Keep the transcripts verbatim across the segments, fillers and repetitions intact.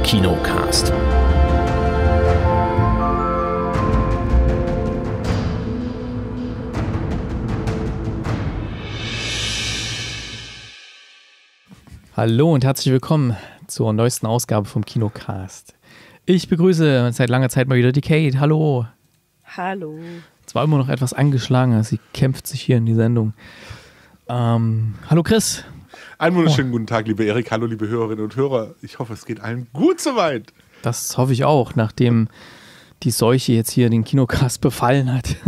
Kinocast. Hallo und herzlich willkommen zur neuesten Ausgabe vom Kinocast. Ich begrüße seit langer Zeit mal wieder die Kate. Hallo. Hallo. Zwar immer noch etwas angeschlagen, sie kämpft sich hier in die Sendung. Ähm, hallo Chris. Einen wunderschönen oh. guten Tag, liebe Erik. Hallo, liebe Hörerinnen und Hörer. Ich hoffe, es geht allen gut soweit. Das hoffe ich auch, nachdem die Seuche jetzt hier den Kinocast befallen hat.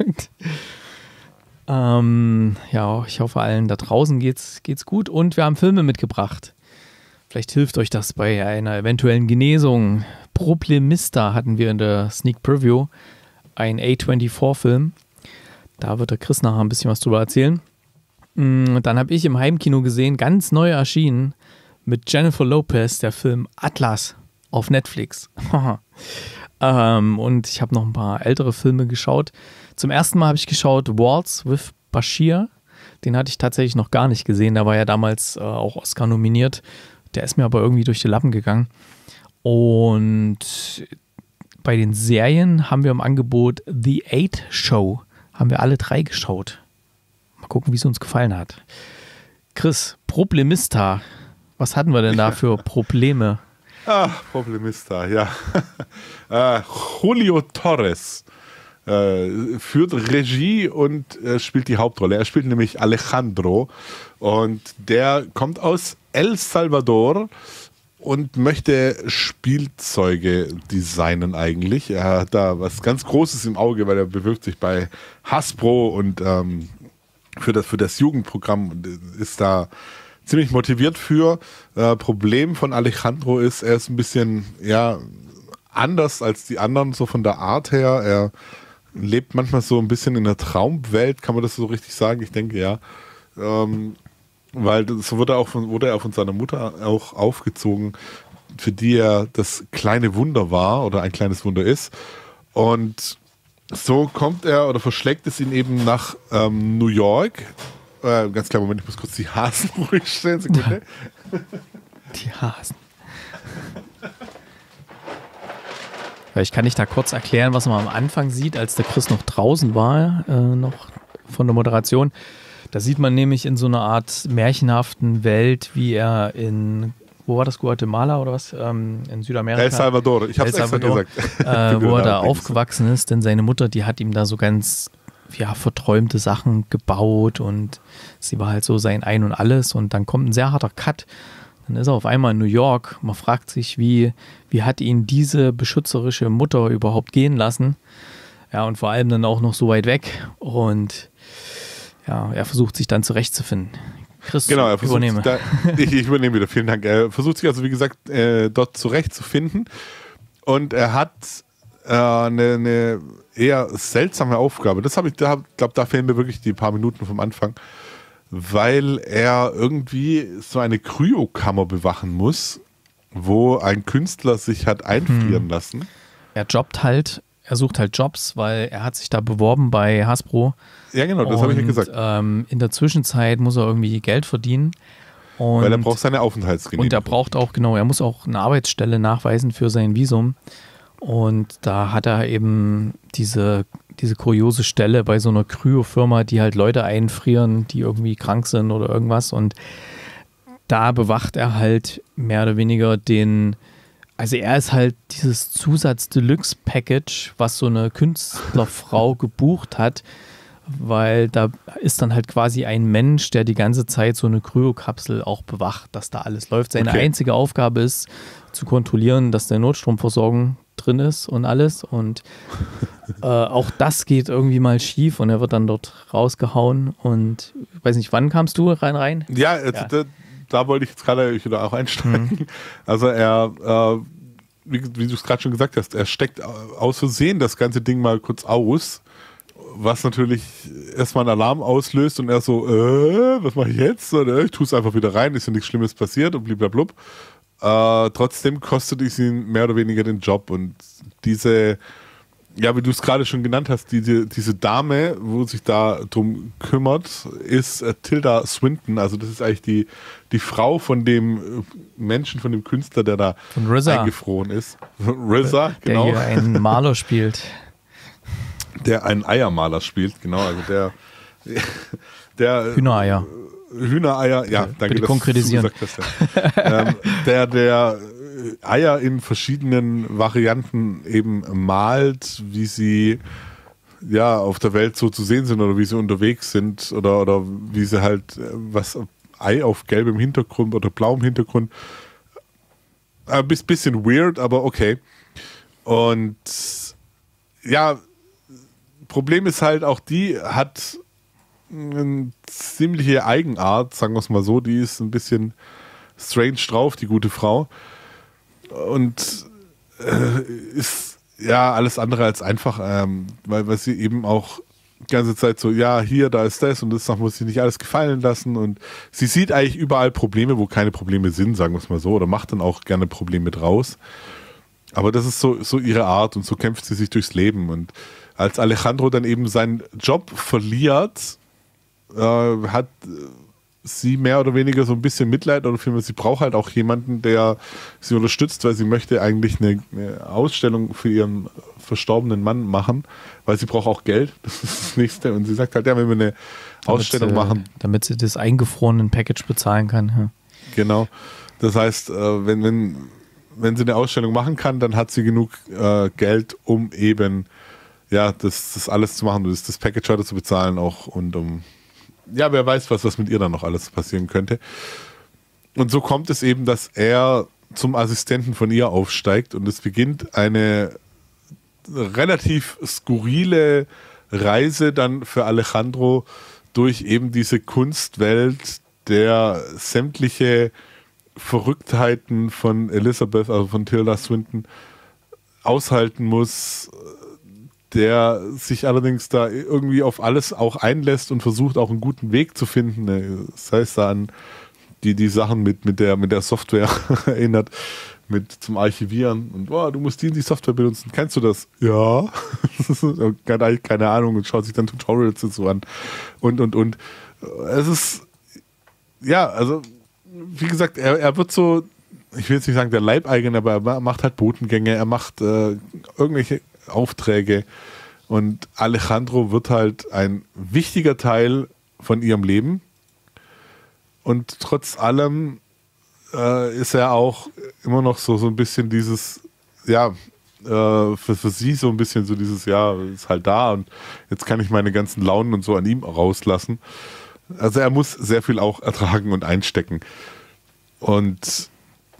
ähm, ja, ich hoffe, allen da draußen geht's, geht's gut und wir haben Filme mitgebracht. Vielleicht hilft euch das bei einer eventuellen Genesung. Problemista hatten wir in der Sneak Preview, ein A vierundzwanzig-Film. Da wird der Chris nachher ein bisschen was drüber erzählen. Und dann habe ich im Heimkino gesehen, ganz neu erschienen, mit Jennifer Lopez, der Film Atlas auf Netflix. ähm, und ich habe noch ein paar ältere Filme geschaut. Zum ersten Mal habe ich geschaut Waltz with Bashir. Den hatte ich tatsächlich noch gar nicht gesehen. Der war ja damals äh, auch Oscar nominiert. Der ist mir aber irgendwie durch die Lappen gegangen. Und bei den Serien haben wir im Angebot The Eight Show. Haben wir alle drei geschaut. Mal gucken, wie es uns gefallen hat. Chris, Problemista. Was hatten wir denn da für Probleme? Ah, Problemista, ja. äh, Julio Torres äh, führt Regie und äh, spielt die Hauptrolle. Er spielt nämlich Alejandro und der kommt aus El Salvador und möchte Spielzeuge designen eigentlich. Er hat da was ganz Großes im Auge, weil er bewirbt sich bei Hasbro und ähm, für das, für das Jugendprogramm und ist da ziemlich motiviert für. Äh, Problem von Alejandro ist, er ist ein bisschen ja, anders als die anderen, so von der Art her. Er lebt manchmal so ein bisschen in der Traumwelt, kann man das so richtig sagen? Ich denke, ja. Ähm, weil so wurde er, auch von, wurde er auch von seiner Mutter auch aufgezogen, für die er das kleine Wunder war oder ein kleines Wunder ist. Und so kommt er oder verschlägt es ihn eben nach ähm, New York. Äh, ganz klar, Moment, ich muss kurz die Hasen ruhig stellen. Sekunde. Die Hasen. Ich kann nicht da kurz erklären, was man am Anfang sieht, als der Chris noch draußen war, äh, noch von der Moderation. Da sieht man nämlich in so einer Art märchenhaften Welt, wie er in, wo war das, Guatemala oder was, ähm, in Südamerika? El Salvador, ich habe es extra gesagt. Äh, wo er da aufgewachsen ist, denn seine Mutter, die hat ihm da so ganz ja, verträumte Sachen gebaut und sie war halt so sein Ein und Alles und dann kommt ein sehr harter Cut. Dann ist er auf einmal in New York. Man fragt sich, wie, wie hat ihn diese beschützerische Mutter überhaupt gehen lassen? Ja, und vor allem dann auch noch so weit weg und ja, er versucht sich dann zurechtzufinden. Chris, genau, er versucht übernehme. Da, ich, ich übernehme wieder, vielen Dank. Er versucht sich also, wie gesagt, äh, dort zurechtzufinden und er hat äh, eine, eine eher seltsame Aufgabe. Das habe ich, da glaube, da fehlen mir wirklich die paar Minuten vom Anfang, weil er irgendwie so eine Kryokammer bewachen muss, wo ein Künstler sich hat einfrieren hm. lassen. Er jobbt halt, er sucht halt Jobs, weil er hat sich da beworben bei Hasbro. Ja, genau, das habe ich ja gesagt. Ähm, in der Zwischenzeit muss er irgendwie Geld verdienen. Und, weil er braucht seine Aufenthaltsgenehmigung. Und er braucht auch, genau, er muss auch eine Arbeitsstelle nachweisen für sein Visum. Und da hat er eben diese, diese kuriose Stelle bei so einer Kryofirma, die halt Leute einfrieren, die irgendwie krank sind oder irgendwas. Und da bewacht er halt mehr oder weniger den, also er ist halt dieses Zusatz-Deluxe-Package, was so eine Künstlerfrau gebucht hat, weil da ist dann halt quasi ein Mensch, der die ganze Zeit so eine Kryokapsel auch bewacht, dass da alles läuft. Seine okay. einzige Aufgabe ist, zu kontrollieren, dass der Notstromversorgung drin ist und alles und äh, auch das geht irgendwie mal schief und er wird dann dort rausgehauen und ich weiß nicht, wann kamst du rein rein? Ja, also ja. Da, da wollte ich jetzt gerade wieder auch einsteigen. Mhm. Also er, äh, wie, wie du es gerade schon gesagt hast, er steckt aus Versehen das ganze Ding mal kurz aus, was natürlich erstmal einen Alarm auslöst und er so, äh, was mache ich jetzt? Oder ich tue es einfach wieder rein, ist ja nichts Schlimmes passiert und bliblablub. Äh, trotzdem kostet es ihn mehr oder weniger den Job und diese ja, wie du es gerade schon genannt hast, diese, diese Dame, wo sich da drum kümmert, ist äh, Tilda Swinton. Also das ist eigentlich die, die Frau von dem Menschen, von dem Künstler, der da von R Z A eingefroren ist. R Z A, genau. Der hier einen Maler spielt. Der einen Eiermaler spielt, genau. Also der, der Hühnereier. Hühnereier, ja, danke, bitte konkretisieren. Dass du gesagt hast, ja. ähm, der, der Eier in verschiedenen Varianten eben malt, wie sie ja auf der Welt so zu sehen sind oder wie sie unterwegs sind oder, oder wie sie halt was Ei auf gelbem Hintergrund oder blauem Hintergrund. Ein bisschen weird, aber okay. Und ja, Problem ist halt auch, die hat eine ziemliche Eigenart, sagen wir es mal so, die ist ein bisschen strange drauf, die gute Frau. Und äh, ist ja alles andere als einfach, ähm, weil, weil sie eben auch die ganze Zeit so, ja, hier, da ist das und das muss sie nicht alles gefallen lassen und sie sieht eigentlich überall Probleme, wo keine Probleme sind, sagen wir es mal so, oder macht dann auch gerne Probleme draus. Aber das ist so, so ihre Art und so kämpft sie sich durchs Leben. Und als Alejandro dann eben seinen Job verliert, äh, hat sie mehr oder weniger so ein bisschen Mitleid oder vielmehr, sie braucht halt auch jemanden, der sie unterstützt, weil sie möchte eigentlich eine, eine Ausstellung für ihren verstorbenen Mann machen, weil sie braucht auch Geld, das ist das Nächste. Und sie sagt halt, ja, wenn wir eine damit Ausstellung sie, machen. Damit sie das eingefrorenen Package bezahlen kann. Ja. Genau. Das heißt, wenn, wenn, wenn sie eine Ausstellung machen kann, dann hat sie genug äh, Geld, um eben ja, das, das alles zu machen, das, das Package heute zu bezahlen auch und um ja, wer weiß, was, was mit ihr dann noch alles passieren könnte. Und so kommt es eben, dass er zum Assistenten von ihr aufsteigt und es beginnt eine relativ skurrile Reise dann für Alejandro durch eben diese Kunstwelt, der sämtliche Verrücktheiten von Elizabeth, also von Tilda Swinton, aushalten muss, der sich allerdings da irgendwie auf alles auch einlässt und versucht auch einen guten Weg zu finden. Das heißt da an die, die Sachen mit, mit, der, mit der Software erinnert, mit zum Archivieren und oh, du musst die, die Software benutzen. Kennst du das? Ja. Hat eigentlich keine Ahnung und schaut sich dann Tutorials dazu an. Und, und, und. Es ist, ja, also, wie gesagt, er, er wird so, ich will jetzt nicht sagen der Leibeigene, aber er macht halt Botengänge, er macht äh, irgendwelche Aufträge und Alejandro wird halt ein wichtiger Teil von ihrem Leben und trotz allem äh, ist er auch immer noch so, so ein bisschen dieses, ja, äh, für, für sie so ein bisschen so dieses, ja, ist halt da und jetzt kann ich meine ganzen Launen und so an ihm rauslassen. Also er muss sehr viel auch ertragen und einstecken. Und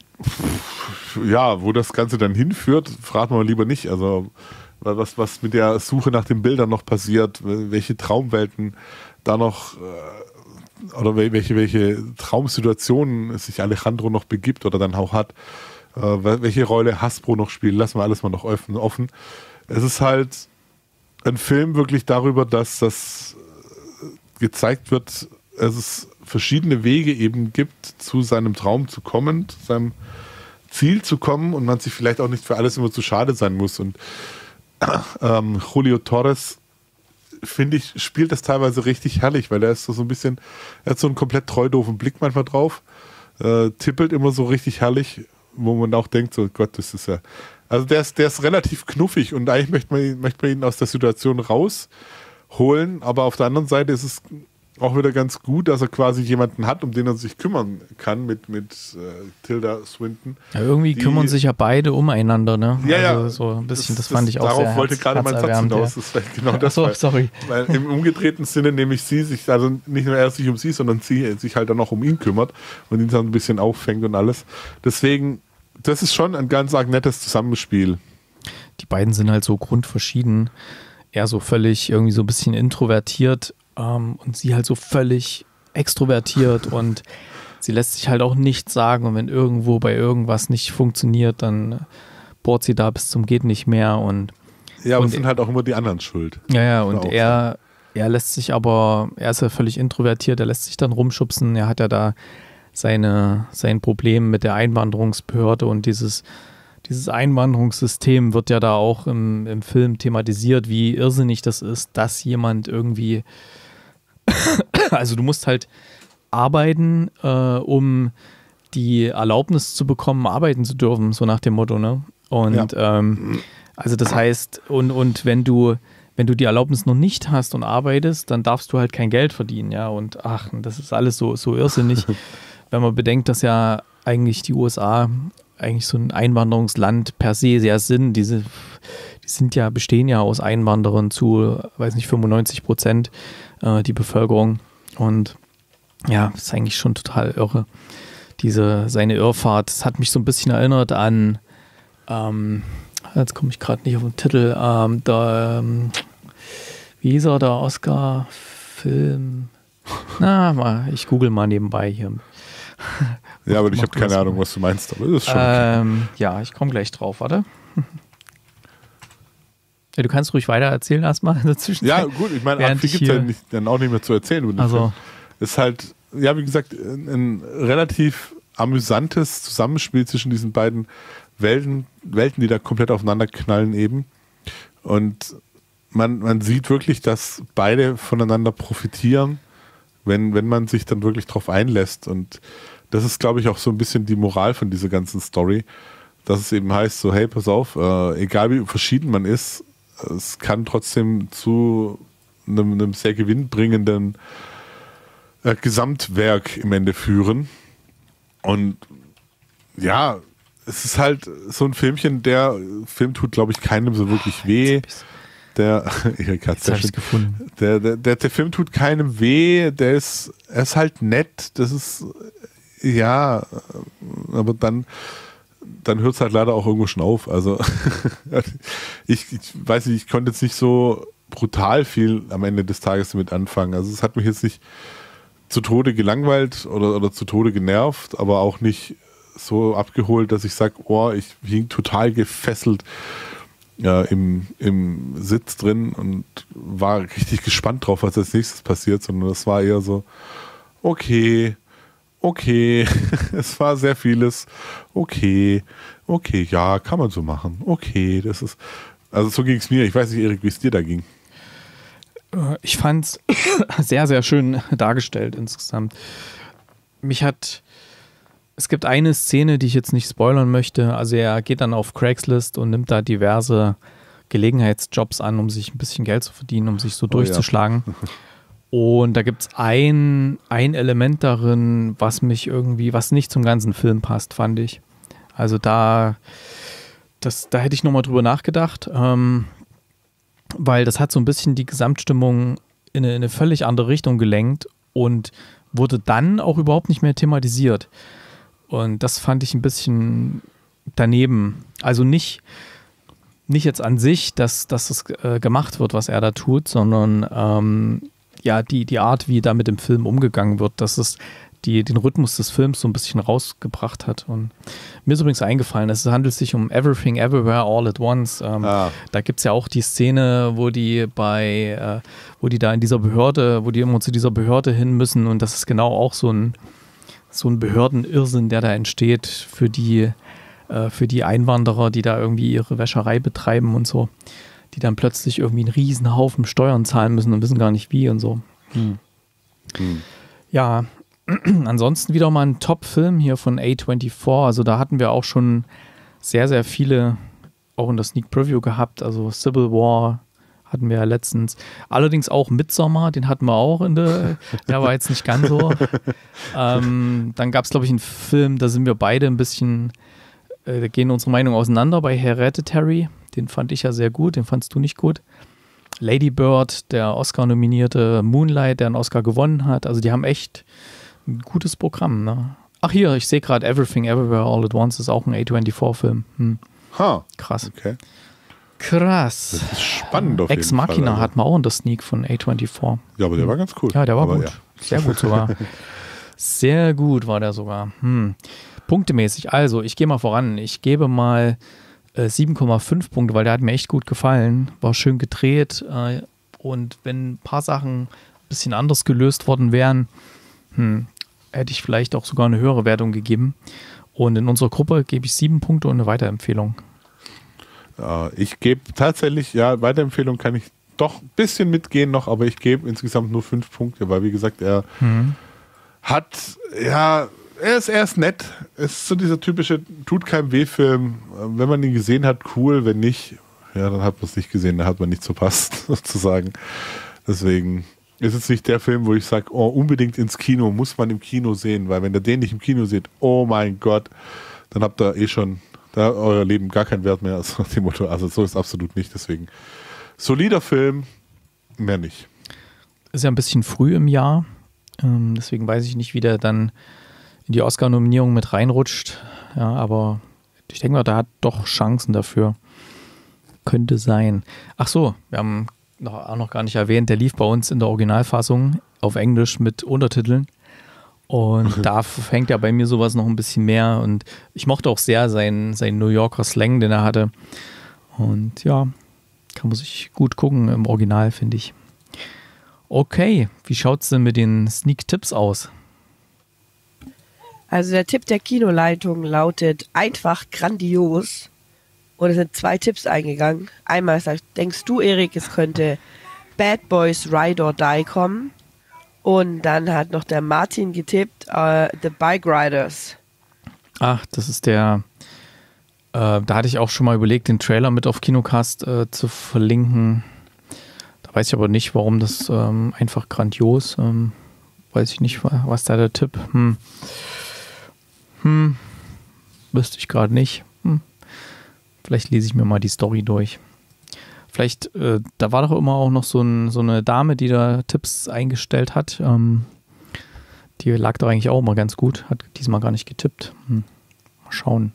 ja, wo das Ganze dann hinführt, fragen wir lieber nicht. Also was, was mit der Suche nach den Bildern noch passiert, welche Traumwelten da noch äh, oder welche, welche Traumsituationen sich Alejandro noch begibt oder dann auch hat, äh, welche Rolle Hasbro noch spielt, lassen wir alles mal noch offen. Es ist halt ein Film wirklich darüber, dass das gezeigt wird, dass es verschiedene Wege eben gibt, zu seinem Traum zu kommen, zu seinem Ziel zu kommen und man sich vielleicht auch nicht für alles immer zu schade sein muss. Und ähm, Julio Torres, finde ich, spielt das teilweise richtig herrlich, weil er ist so, so ein bisschen, er hat so einen komplett treu doofen Blick manchmal drauf, äh, tippelt immer so richtig herrlich, wo man auch denkt, so Gott, das ist ja, also der ist, der ist relativ knuffig und eigentlich möchte man, möchte man ihn aus der Situation rausholen, aber auf der anderen Seite ist es auch wieder ganz gut, dass er quasi jemanden hat, um den er sich kümmern kann mit, mit äh, Tilda Swinton. Ja, irgendwie die, kümmern sich ja beide umeinander, ne? Ja, ja. Also so ein bisschen, das, das fand ich auch darauf sehr wollte herz, gerade mein Satz hinaus. Das ist genau das. Achso, sorry. Weil im umgedrehten Sinne nämlich sie sich, also nicht nur er sich um sie, sondern sie sich halt dann auch um ihn kümmert und ihn dann ein bisschen auffängt und alles. Deswegen, das ist schon ein ganz arg nettes Zusammenspiel. Die beiden sind halt so grundverschieden. Er so völlig irgendwie so ein bisschen introvertiert ähm, und sie halt so völlig extrovertiert und sie lässt sich halt auch nichts sagen und wenn irgendwo bei irgendwas nicht funktioniert, dann bohrt sie da bis zum geht nicht mehr und ja, aber und es sind halt auch immer die anderen schuld. Ja, ja, und er, er lässt sich aber, er ist ja völlig introvertiert, er lässt sich dann rumschubsen, er hat ja da seine, sein Problem mit der Einwanderungsbehörde und dieses dieses Einwanderungssystem wird ja da auch im, im Film thematisiert, wie irrsinnig das ist, dass jemand irgendwie, also du musst halt arbeiten, äh, um die Erlaubnis zu bekommen, arbeiten zu dürfen, so nach dem Motto, ne? Und ja. ähm, also das heißt, und, und wenn du, wenn du die Erlaubnis noch nicht hast und arbeitest, dann darfst du halt kein Geld verdienen, ja. Und ach, das ist alles so, so irrsinnig, wenn man bedenkt, dass ja eigentlich die U S A eigentlich so ein Einwanderungsland per se sehr sind. Diese, die sind ja, bestehen ja aus Einwanderern zu, weiß nicht, fünfundneunzig Prozent äh, die Bevölkerung. Und ja, das ist eigentlich schon total irre. Diese, seine Irrfahrt, das hat mich so ein bisschen erinnert an, ähm, jetzt komme ich gerade nicht auf den Titel, ähm, der, ähm, wie hieß er, der Oscar-Film? Na, mal, ich google mal nebenbei hier. Ja, aber ich habe keine Ahnung, was du meinst, aber das ist schon ähm, okay. Ja, ich komme gleich drauf, warte. Ja, du kannst ruhig weiter erzählen erstmal in der Zwischenzeit. Ja, gut, ich meine, viel gibt es ja nicht, dann auch nicht mehr zu erzählen. Also, ist halt, ja, wie gesagt, ein, ein relativ amüsantes Zusammenspiel zwischen diesen beiden Welten, Welten, die da komplett aufeinander knallen eben. Und man, man sieht wirklich, dass beide voneinander profitieren, wenn, wenn man sich dann wirklich drauf einlässt. Und das ist, glaube ich, auch so ein bisschen die Moral von dieser ganzen Story, dass es eben heißt, so, hey, pass auf, äh, egal wie verschieden man ist, es kann trotzdem zu einem, einem sehr gewinnbringenden äh, Gesamtwerk im Ende führen. Und ja, es ist halt so ein Filmchen, der Film tut, glaube ich, keinem so wirklich weh. Der, Erik hat's ja schon gefunden. Der, der, der, der Film tut keinem weh, der ist, er ist halt nett, das ist, ja, aber dann, dann hört es halt leider auch irgendwo schon auf. Also, ich, ich weiß nicht, ich konnte jetzt nicht so brutal viel am Ende des Tages damit anfangen. Also, es hat mich jetzt nicht zu Tode gelangweilt oder, oder zu Tode genervt, aber auch nicht so abgeholt, dass ich sage, oh, ich hing total gefesselt ja, im, im Sitz drin und war richtig gespannt drauf, was als nächstes passiert, sondern das war eher so, okay, okay, es war sehr vieles, okay, okay, ja, kann man so machen, okay, das ist, also so ging es mir, ich weiß nicht, Erik, wie es dir da ging. Ich fand es sehr, sehr schön dargestellt insgesamt. Mich hat, es gibt eine Szene, die ich jetzt nicht spoilern möchte. Also er geht dann auf Craigslist und nimmt da diverse Gelegenheitsjobs an, um sich ein bisschen Geld zu verdienen, um sich so oh, durchzuschlagen. Ja. Und da gibt es ein, ein Element darin, was mich irgendwie, was nicht zum ganzen Film passt, fand ich. Also da, das, da hätte ich nochmal drüber nachgedacht. Ähm, weil das hat so ein bisschen die Gesamtstimmung in eine, in eine völlig andere Richtung gelenkt und wurde dann auch überhaupt nicht mehr thematisiert. Und das fand ich ein bisschen daneben. Also nicht, nicht jetzt an sich, dass, dass das äh, gemacht wird, was er da tut, sondern ähm, ja, die, die Art, wie da mit dem Film umgegangen wird, dass es die, den Rhythmus des Films so ein bisschen rausgebracht hat. Und mir ist übrigens eingefallen, es handelt sich um Everything Everywhere All at Once. Ähm, ah. Da gibt es ja auch die Szene, wo die bei, äh, wo die da in dieser Behörde, wo die immer zu dieser Behörde hin müssen und das ist genau auch so ein, so ein Behördenirrsinn, der da entsteht für die, äh, für die Einwanderer, die da irgendwie ihre Wäscherei betreiben und so, die dann plötzlich irgendwie einen riesen Haufen Steuern zahlen müssen und wissen gar nicht wie und so. Hm. Hm. Ja, ansonsten wieder mal ein Top-Film hier von A vierundzwanzig. Also da hatten wir auch schon sehr, sehr viele auch in der Sneak Preview gehabt. Also Civil War hatten wir ja letztens. Allerdings auch Midsommar, den hatten wir auch in der, der war jetzt nicht ganz so. ähm, dann gab es, glaube ich, einen Film, da sind wir beide ein bisschen, äh, da gehen unsere Meinungen auseinander bei Hereditary. Den fand ich ja sehr gut, den fandst du nicht gut. Lady Bird, der Oscar-nominierte Moonlight, der einen Oscar gewonnen hat. Also die haben echt ein gutes Programm, ne? Ach hier, ich sehe gerade Everything Everywhere All at Once ist auch ein A vierundzwanzig-Film. Hm. Huh. Krass. Okay. Krass. Das ist spannend auf jeden Ex Machina Fall, also. Hat man auch in der Sneak von A vierundzwanzig. Ja, aber der war ganz cool. Ja, der war aber gut. Ja. Sehr gut sogar. Sehr gut war der sogar. Hm. Punktemäßig, also ich gehe mal voran. Ich gebe mal äh, sieben Komma fünf Punkte, weil der hat mir echt gut gefallen. War schön gedreht äh, und wenn ein paar Sachen ein bisschen anders gelöst worden wären, hm, hätte ich vielleicht auch sogar eine höhere Wertung gegeben. Und in unserer Gruppe gebe ich sieben Punkte und eine Weiterempfehlung. Ja, ich gebe tatsächlich, ja, Weiterempfehlung kann ich doch ein bisschen mitgehen noch, aber ich gebe insgesamt nur fünf Punkte, weil wie gesagt, er mhm. hat, ja, er ist erst nett. Es ist so dieser typische tut keinem weh Film. Wenn man ihn gesehen hat, cool. Wenn nicht, ja, dann hat man es nicht gesehen. Da hat man nichts verpasst, sozusagen. Deswegen ist es nicht der Film, wo ich sage, oh, unbedingt ins Kino, muss man im Kino sehen. Weil wenn ihr den nicht im Kino seht, oh mein Gott, dann habt ihr eh schon da euer Leben gar keinen Wert mehr. Also, dem Motto, also so ist es absolut nicht. Deswegen solider Film, mehr nicht. Ist ja ein bisschen früh im Jahr. Ähm, deswegen weiß ich nicht, wie der dann in die Oscar-Nominierung mit reinrutscht. Ja, aber ich denke mal, der hat doch Chancen dafür. Könnte sein. Ach so, wir haben noch, auch noch gar nicht erwähnt, der lief bei uns in der Originalfassung auf Englisch mit Untertiteln. Und da fängt ja bei mir sowas noch ein bisschen mehr. Und ich mochte auch sehr seinen, seinen New Yorker Slang, den er hatte. Und ja, kann man sich gut gucken im Original, finde ich. Okay, wie schaut es denn mit den Sneak-Tipps aus? Also der Tipp der Kinoleitung lautet einfach grandios. Und es sind zwei Tipps eingegangen. Einmal sagt, denkst du, Erik, es könnte Bad Boys Ride or Die kommen? Und dann hat noch der Martin getippt, uh, The Bike Riders. Ach, das ist der, äh, da hatte ich auch schon mal überlegt, den Trailer mit auf Kinocast äh, zu verlinken. Da weiß ich aber nicht, warum das ähm, einfach grandios, ähm, weiß ich nicht, was da der Tipp, hm. Hm, wüsste ich gerade nicht. Hm. Vielleicht lese ich mir mal die Story durch. Vielleicht, äh, da war doch immer auch noch so, ein, so eine Dame, die da Tipps eingestellt hat. Ähm, die lag doch eigentlich auch immer ganz gut. Hat diesmal gar nicht getippt. Hm. Mal schauen.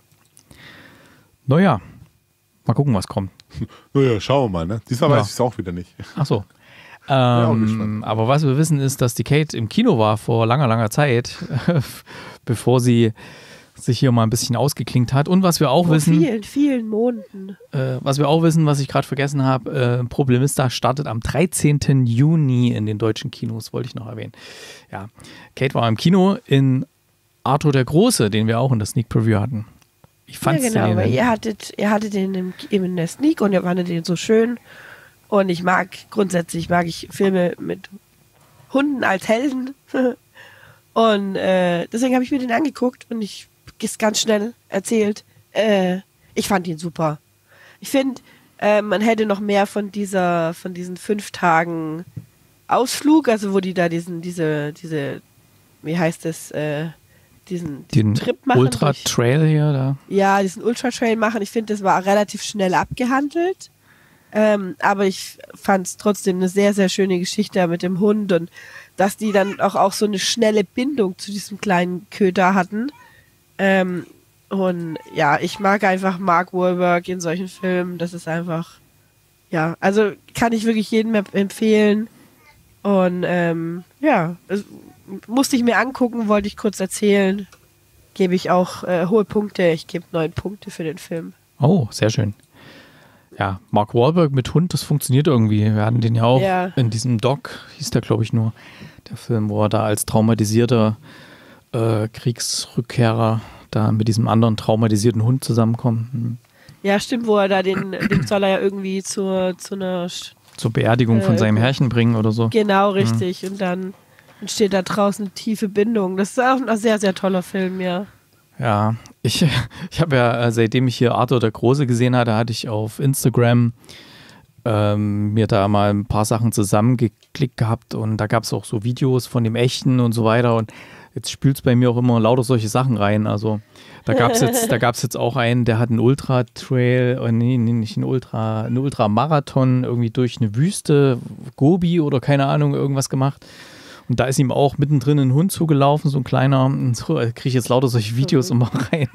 Naja, mal gucken, was kommt. Naja, schauen wir mal, ne? Diesmal ja. weiß ich es auch wieder nicht. Ach so. Ähm, ja, aber was wir wissen ist, dass die Kate im Kino war vor langer, langer Zeit, bevor sie sich hier mal ein bisschen ausgeklinkt hat. Und was wir auch vor wissen... vielen, vielen Monaten. Äh, was wir auch wissen, was ich gerade vergessen habe, äh, Problemista startet am dreizehnten Juni in den deutschen Kinos, wollte ich noch erwähnen. Ja, Kate war im Kino in Arthur der Große, den wir auch in der Sneak Preview hatten. Ich fand's ja, genau, den, weil ihr hattet, ihr hattet den im, in der Sneak und ihr fandet den so schön. Und ich mag, grundsätzlich mag ich Filme mit Hunden als Helden. Und äh, deswegen habe ich mir den angeguckt und ich ist ganz schnell erzählt. Äh, ich fand ihn super. Ich finde, äh, man hätte noch mehr von dieser, von diesen fünf Tagen Ausflug, also wo die da diesen, diese, diese, wie heißt es, äh, diesen, diesen Den Trip machen. Ultra-Trail hier, da. Ja, diesen Ultra-Trail machen. Ich finde, das war relativ schnell abgehandelt. Ähm, aber ich fand es trotzdem eine sehr, sehr schöne Geschichte mit dem Hund und dass die dann auch, auch so eine schnelle Bindung zu diesem kleinen Köter hatten. Ähm, und ja, ich mag einfach Mark Wahlberg in solchen Filmen. Das ist einfach, ja, also kann ich wirklich jedem empfehlen. Und ähm, ja, das musste ich mir angucken, wollte ich kurz erzählen. Gebe ich auch äh, hohe Punkte. Ich gebe neun Punkte für den Film. Oh, sehr schön. Ja, Mark Wahlberg mit Hund, das funktioniert irgendwie. Wir hatten den ja auch ja. in diesem Doc, hieß der, glaube ich, nur, der Film, wo er da als traumatisierter äh, Kriegsrückkehrer da mit diesem anderen traumatisierten Hund zusammenkommt. Hm. Ja, stimmt, wo er da den, den soll er ja irgendwie zur, zu einer... Zur Beerdigung äh, von seinem Herrchen bringen oder so. Genau, richtig. Hm. Und dann entsteht da draußen eine tiefe Bindung. Das ist auch ein sehr, sehr toller Film, ja. Ja, ich, ich habe ja, seitdem ich hier Arthur der Große gesehen hatte, hatte ich auf Instagram ähm, mir da mal ein paar Sachen zusammengeklickt gehabt und da gab es auch so Videos von dem Echten und so weiter und jetzt spült es bei mir auch immer lauter solche Sachen rein. Also da gab es jetzt, da gab's jetzt auch einen, der hat einen Ultra-Trail, oh nee, nee, nicht einen Ultra, einen Ultramarathon irgendwie durch eine Wüste, Gobi oder keine Ahnung, irgendwas gemacht. Und da ist ihm auch mittendrin ein Hund zugelaufen, so ein kleiner. Und so kriege ich jetzt lauter solche Videos immer rein.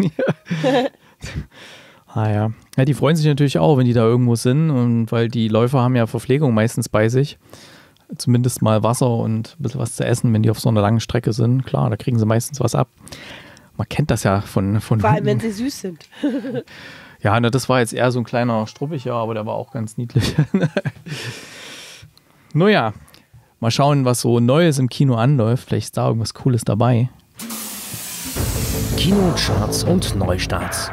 ah ja. ja. Die freuen sich natürlich auch, wenn die da irgendwo sind. Und weil die Läufer haben ja Verpflegung meistens bei sich. Zumindest mal Wasser und ein bisschen was zu essen, wenn die auf so einer langen Strecke sind. Klar, da kriegen sie meistens was ab. Man kennt das ja von, von Vor allem, wenn sie süß sind. ja, ne, das war jetzt eher so ein kleiner Struppiger, aber der war auch ganz niedlich. Naja. Mal schauen, was so Neues im Kino anläuft. Vielleicht ist da irgendwas Cooles dabei. Kinocharts und Neustarts.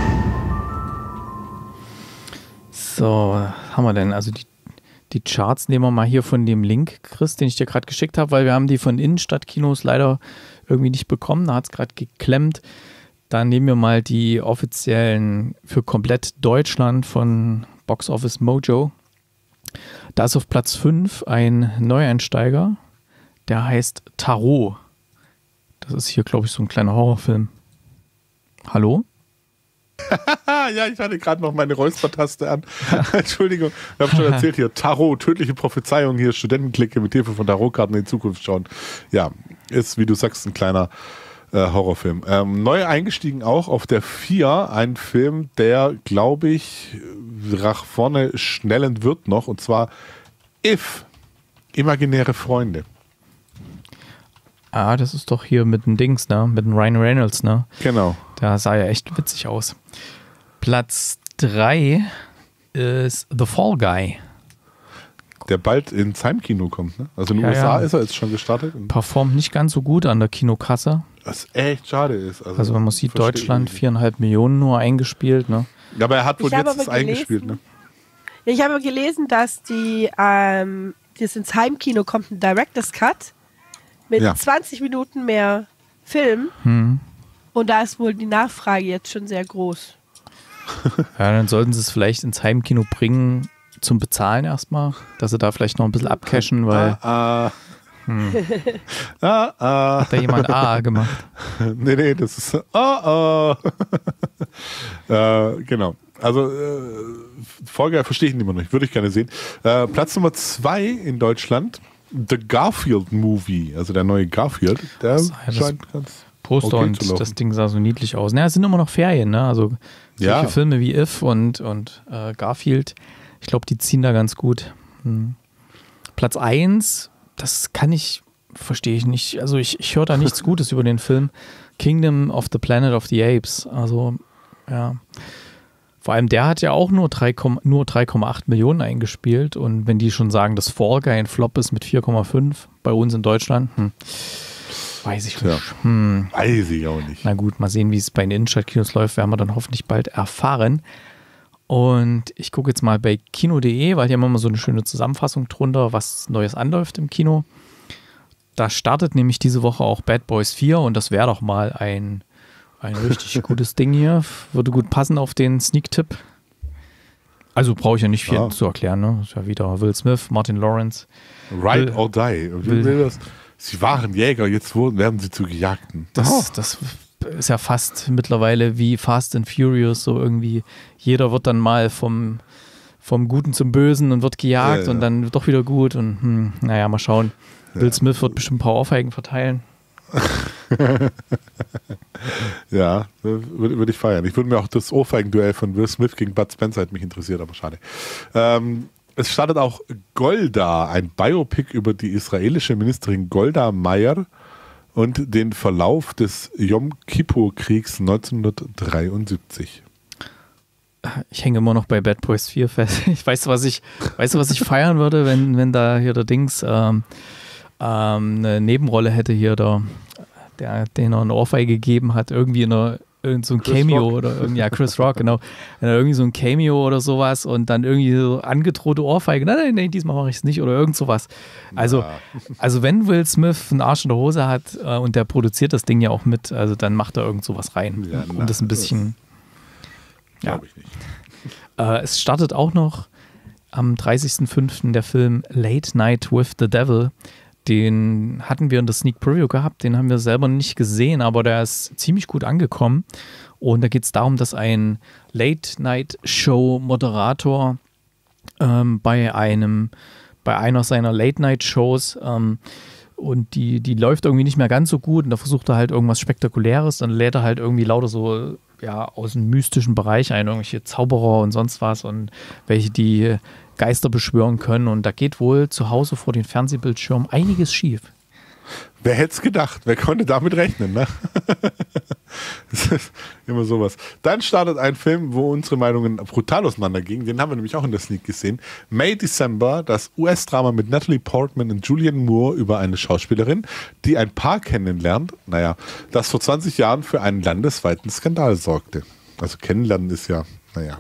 So, was haben wir denn? Also die, die Charts nehmen wir mal hier von dem Link, Chris, den ich dir gerade geschickt habe, weil wir haben die von Innenstadtkinos leider irgendwie nicht bekommen. Da hat es gerade geklemmt. Dann nehmen wir mal die offiziellen für komplett Deutschland von Box Office Mojo. Da ist auf Platz fünf ein Neueinsteiger, der heißt Tarot. Das ist hier, glaube ich, so ein kleiner Horrorfilm. Hallo? Ja, ich hatte gerade noch meine Räuspertaste an. Entschuldigung, ich habe schon erzählt hier, Tarot, tödliche Prophezeiung, hier Studentenklicke mit Hilfe von Tarotkarten in die Zukunft schauen. Ja, ist, wie du sagst, ein kleiner äh, Horrorfilm. Ähm, neu eingestiegen auch auf der vier, ein Film, der, glaube ich, nach vorne schnellen wird noch, und zwar If, Imaginäre Freunde. Ah, das ist doch hier mit dem Dings, ne? Mit dem Ryan Reynolds, ne? Genau. Da sah ja echt witzig aus. Platz drei ist The Fall Guy. Der bald ins Heimkino kommt, ne? Also in den Ja, U S A ja. ist er jetzt schon gestartet. Performt nicht ganz so gut an der Kinokasse. Was echt schade ist. Also, Also wenn man sieht, verstehe Deutschland ich viereinhalb Millionen nur eingespielt, ne? nicht. Ja, aber er hat wohl Ich habe jetzt das aber gelesen- eingespielt, ne? Ja, ich habe gelesen, dass die, ähm, das ins Heimkino kommt ein Director's Cut mit Ja. zwanzig Minuten mehr Film. Hm. Und da ist wohl die Nachfrage jetzt schon sehr groß. Ja, dann sollten sie es vielleicht ins Heimkino bringen zum Bezahlen erstmal, dass sie da vielleicht noch ein bisschen abcashen, weil Ah, ah. ah, ah. hat da jemand A gemacht. Nee, nee, das ist. Ah, ah. äh, genau. Also, äh, Folge verstehe ich immer noch nicht. Würde ich gerne sehen. Äh, Platz Nummer zwei in Deutschland: The Garfield Movie. Also der neue Garfield. Der Das- das scheint ganz. Poster Okay und zu laufen. das Ding sah so niedlich aus. Naja, es sind immer noch Ferien, ne? Also solche Ja. Filme wie If und, und äh, Garfield, ich glaube, die ziehen da ganz gut. Hm. Platz eins, das kann ich, verstehe ich nicht. Also ich, ich höre da nichts Gutes über den Film. Kingdom of the Planet of the Apes. Also, ja. Vor allem der hat ja auch nur drei, nur drei Komma acht Millionen eingespielt. Und wenn die schon sagen, dass Fall Guy ein Flop ist mit vier Komma fünf bei uns in Deutschland, hm, weiß ich Tja. nicht. Hm. Weiß ich auch nicht. Na gut, mal sehen, wie es bei den Innenstadtkinos läuft, werden wir dann hoffentlich bald erfahren. Und ich gucke jetzt mal bei kino punkt de, weil hier haben wir mal so eine schöne Zusammenfassung drunter, was Neues anläuft im Kino. Da startet nämlich diese Woche auch Bad Boys vier und das wäre doch mal ein, ein richtig gutes Ding hier. Würde gut passen auf den Sneak-Tipp. Also brauche ich ja nicht viel Ja. zu erklären. Ne? Das ist ja wieder Will Smith, Martin Lawrence. Ride Will- or die. Und will- will das? Sie waren Jäger, jetzt wurden, werden sie zu Gejagten. Das, Oh. das ist ja fast mittlerweile wie Fast and Furious, so irgendwie. Jeder wird dann mal vom, vom Guten zum Bösen und wird gejagt Ja, ja. und dann doch wieder gut und hm, naja, mal schauen. Will Smith wird bestimmt ein paar Ohrfeigen verteilen. Ja, würde würd ich feiern. Ich würde mir auch das Ohrfeigenduell von Will Smith gegen Bud Spencer hätte mich interessiert, aber schade. Ähm, es startet auch Golda, ein Biopic über die israelische Ministerin Golda Meir und den Verlauf des Yom Kippur-Kriegs neunzehnhundertdreiundsiebzig. Ich hänge immer noch bei Bad Boys vier fest. Ich weiß, was ich, weißt du, was ich feiern würde, wenn, wenn da hier der Dings ähm, ähm, eine Nebenrolle hätte hier, der, der den er eine Ohrfeige gegeben hat, irgendwie in einer irgend so ein Chris Cameo Rock. oder irgendwie, ja, Chris Rock, genau. Wenn er irgendwie so ein Cameo oder sowas und dann irgendwie so angedrohte Ohrfeige, nein, nein, nein, diesmal mache ich es nicht oder irgend sowas. Also, Ja. also wenn Will Smith einen Arsch in der Hose hat äh, und der produziert das Ding ja auch mit, also dann macht er irgend sowas rein, Ja, um na, das ein bisschen. Ja. Glaube ich nicht. Äh, es startet auch noch am dreißigsten fünften der Film Late Night with the Devil. Den hatten wir in der Sneak Preview gehabt, den haben wir selber nicht gesehen, aber der ist ziemlich gut angekommen. Und da geht es darum, dass ein Late-Night-Show-Moderator ähm, bei einem, bei einer seiner Late-Night-Shows ähm, und die, die läuft irgendwie nicht mehr ganz so gut und da versucht er halt irgendwas Spektakuläres, dann lädt er halt irgendwie lauter so ja, aus dem mystischen Bereich ein, irgendwelche Zauberer und sonst was und welche, die Geister beschwören können und da geht wohl zu Hause vor den Fernsehbildschirmen einiges schief. Wer hätte es gedacht? Wer konnte damit rechnen, ne? Das ist immer sowas. Dann startet ein Film, wo unsere Meinungen brutal auseinandergingen. Den haben wir nämlich auch in der Sneak gesehen. May December, das U S-Drama mit Natalie Portman und Julianne Moore über eine Schauspielerin, die ein Paar kennenlernt, naja, das vor zwanzig Jahren für einen landesweiten Skandal sorgte. Also kennenlernen ist ja, naja,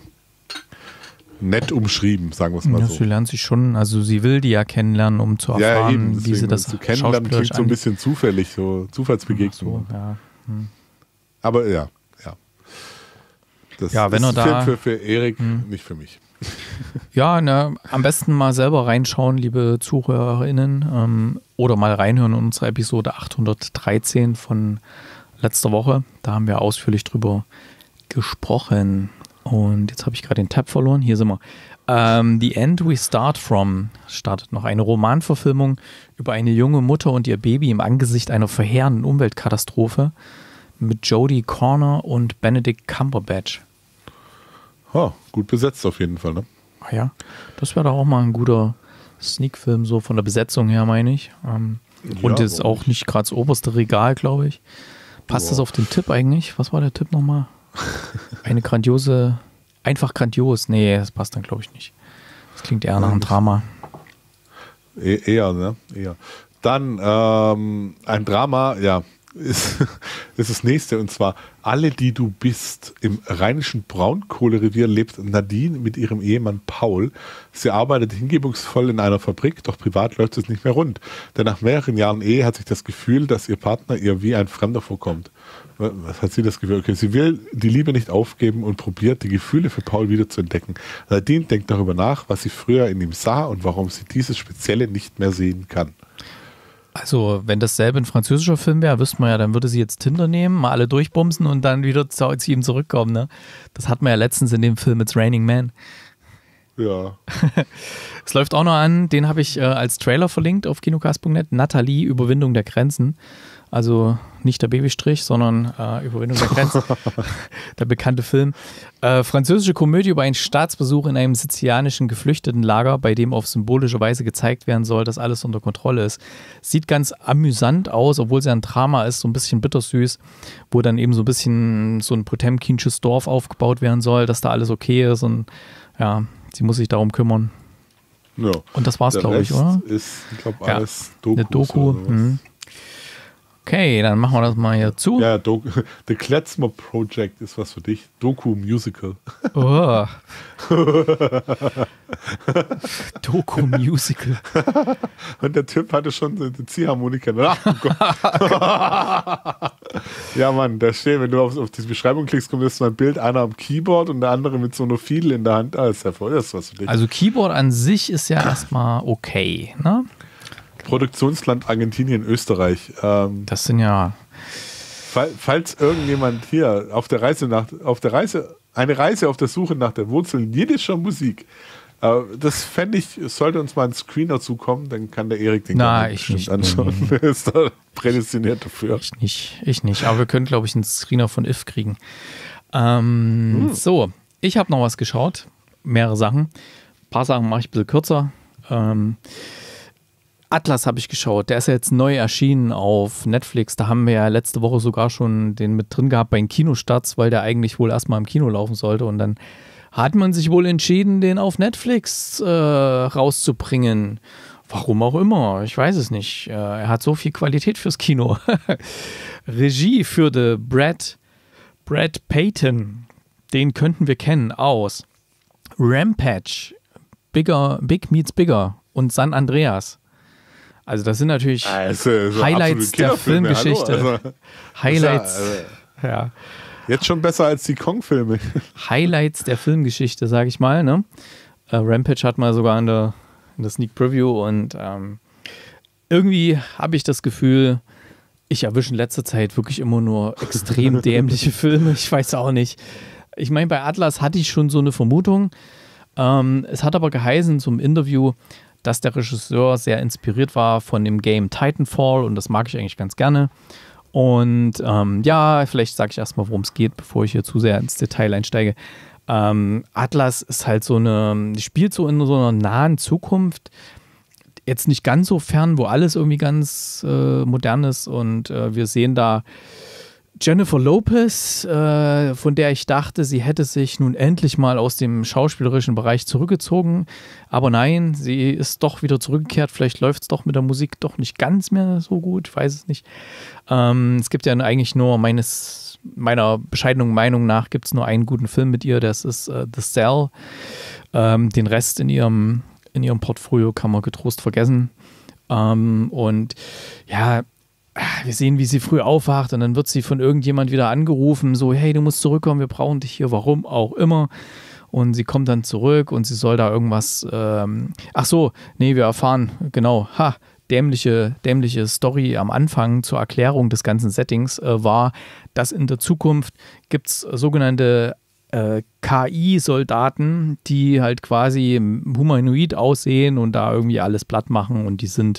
nett umschrieben, sagen wir es mal ja, so. Sie lernt sich schon, also sie will die ja kennenlernen, um zu erfahren, ja, eben, wie sie das zu kennenlernen klingt so ein bisschen zufällig, so Zufallsbegegnung. So, ja. Hm. Aber ja, ja. Das ja, wenn ist er ein da, Film für, für Erik, hm. nicht für mich. Ja, ne, am besten mal selber reinschauen, liebe ZuhörerInnen, ähm, oder mal reinhören in unsere Episode achthundertdreizehn von letzter Woche. Da haben wir ausführlich drüber gesprochen. Und jetzt habe ich gerade den Tab verloren. Hier sind wir. Ähm, The End We Start From startet noch eine Romanverfilmung über eine junge Mutter und ihr Baby im Angesicht einer verheerenden Umweltkatastrophe mit Jodie Comer und Benedict Cumberbatch. Oh, gut besetzt auf jeden Fall, ne? Ah ja, das wäre doch auch mal ein guter Sneak-Film, so von der Besetzung her, meine ich. Ähm, Ja, und ist warum auch nicht gerade das oberste Regal, glaube ich. Passt Ja. das auf den Tipp eigentlich? Was war der Tipp nochmal? Eine grandiose, einfach grandios. Nee, das passt dann, glaube ich, nicht. Das klingt eher nach einem Drama. E eher, ne? Eher. Dann ähm, ein Drama, ja, ist, ist das nächste, und zwar Alle, die du bist. Im rheinischen Braunkohlerevier lebt Nadine mit ihrem Ehemann Paul. Sie arbeitet hingebungsvoll in einer Fabrik, doch privat läuft es nicht mehr rund. Denn nach mehreren Jahren Ehe hat sich das Gefühl, dass ihr Partner ihr wie ein Fremder vorkommt. Was hat sie das Gefühl? Okay, sie will die Liebe nicht aufgeben und probiert, die Gefühle für Paul wieder zu entdecken. Nadine denkt darüber nach, was sie früher in ihm sah und warum sie dieses Spezielle nicht mehr sehen kann. Also, wenn dasselbe ein französischer Film wäre, wüsste man ja, dann würde sie jetzt Tinder nehmen, mal alle durchbumsen und dann wieder zu, zu ihm zurückkommen. Ne? Das hatten wir ja letztens in dem Film It's Raining Man. Ja. Es läuft auch noch an, den habe ich äh, als Trailer verlinkt auf kinocast punkt net. Nathalie, Überwindung der Grenzen. Also nicht der Babystrich, sondern äh, Überwindung der Grenzen. Der bekannte Film. Äh, französische Komödie über einen Staatsbesuch in einem sizilianischen Geflüchtetenlager, bei dem auf symbolische Weise gezeigt werden soll, dass alles unter Kontrolle ist. Sieht ganz amüsant aus, obwohl es ja ein Drama ist, so ein bisschen bittersüß, wo dann eben so ein bisschen so ein potemkinsches Dorf aufgebaut werden soll, dass da alles okay ist und ja, sie muss sich darum kümmern. Ja. Und das war's, glaube ich, oder? Ist, ich glaube, Ja, alles Dokus eine Doku. oder sowas. Mhm. Okay, dann machen wir das mal hier zu. Ja, Doku. The Kletzmer Project ist was für dich. Doku-Musical. Oh. Doku-Musical. Und der Typ hatte schon die Ziehharmonika. Ach, oh Gott. Ja, Mann, da steht, wenn du auf, auf diese Beschreibung klickst, kommt jetzt mal ein Bild, einer am Keyboard und der andere mit so einer Fiedel in der Hand. Ah, das ist ja voll, das ist was für dich. Also Keyboard an sich ist ja erstmal okay, ne? Produktionsland Argentinien, Österreich. Ähm, Das sind ja... fall, falls irgendjemand hier auf der Reise nach, auf der Reise, eine Reise auf der Suche nach der Wurzeln jiddischer Musik, äh, das fände ich, sollte uns mal ein Screener zukommen, dann kann der Erik den Na, gerne ich bestimmt nicht. anschauen. Nee, nee. Der ist da prädestiniert dafür. Ich nicht, ich nicht. Aber wir können, glaube ich, einen Screener von If kriegen. Ähm, hm. So, ich habe noch was geschaut. Mehrere Sachen. Ein paar Sachen mache ich ein bisschen kürzer. Ähm, Atlas habe ich geschaut. Der ist ja jetzt neu erschienen auf Netflix. Da haben wir ja letzte Woche sogar schon den mit drin gehabt bei den Kinostarts, weil der eigentlich wohl erstmal im Kino laufen sollte. Und dann hat man sich wohl entschieden, den auf Netflix äh, rauszubringen. Warum auch immer, ich weiß es nicht. Äh, er hat so viel Qualität fürs Kino. Regie führte Brad, Brad Payton. Den könnten wir kennen aus Rampage, Bigger, Big Meets Bigger und San Andreas. Also das sind natürlich also, so Highlights der Filmgeschichte. Hallo, also, Highlights, ja, also, ja. Jetzt schon besser als die Kong-Filme. Highlights der Filmgeschichte, sage ich mal. Ne? Äh, Rampage hat mal sogar in der, in der Sneak Preview und ähm, irgendwie habe ich das Gefühl, ich erwische in letzter Zeit wirklich immer nur extrem dämliche Filme. Ich weiß auch nicht. Ich meine, bei Atlas hatte ich schon so eine Vermutung. Ähm, es hat aber geheißen zum Interview, dass der Regisseur sehr inspiriert war von dem Game Titanfall und das mag ich eigentlich ganz gerne. Und ähm, ja, vielleicht sage ich erstmal, worum es geht, bevor ich hier zu sehr ins Detail einsteige. Ähm, Atlas ist halt so eine, spielt so in so einer nahen Zukunft, jetzt nicht ganz so fern, wo alles irgendwie ganz äh, modern ist und äh, wir sehen da Jennifer Lopez, äh, von der ich dachte, sie hätte sich nun endlich mal aus dem schauspielerischen Bereich zurückgezogen. Aber nein, sie ist doch wieder zurückgekehrt. Vielleicht läuft es doch mit der Musik doch nicht ganz mehr so gut. Ich weiß es nicht. Ähm, es gibt ja eigentlich nur meines, meiner bescheidenen Meinung nach gibt es nur einen guten Film mit ihr. Das ist äh, The Cell. Ähm, den Rest in ihrem, in ihrem Portfolio kann man getrost vergessen. Ähm, und ja, wir sehen, wie sie früh aufwacht und dann wird sie von irgendjemand wieder angerufen, so, hey, du musst zurückkommen, wir brauchen dich hier, warum auch immer. Und sie kommt dann zurück und sie soll da irgendwas, ähm, ach so, nee, wir erfahren, genau, ha, dämliche, dämliche Story am Anfang zur Erklärung des ganzen Settings äh, war, dass in der Zukunft gibt es sogenannte äh, K I-Soldaten, die halt quasi humanoid aussehen und da irgendwie alles platt machen und die sind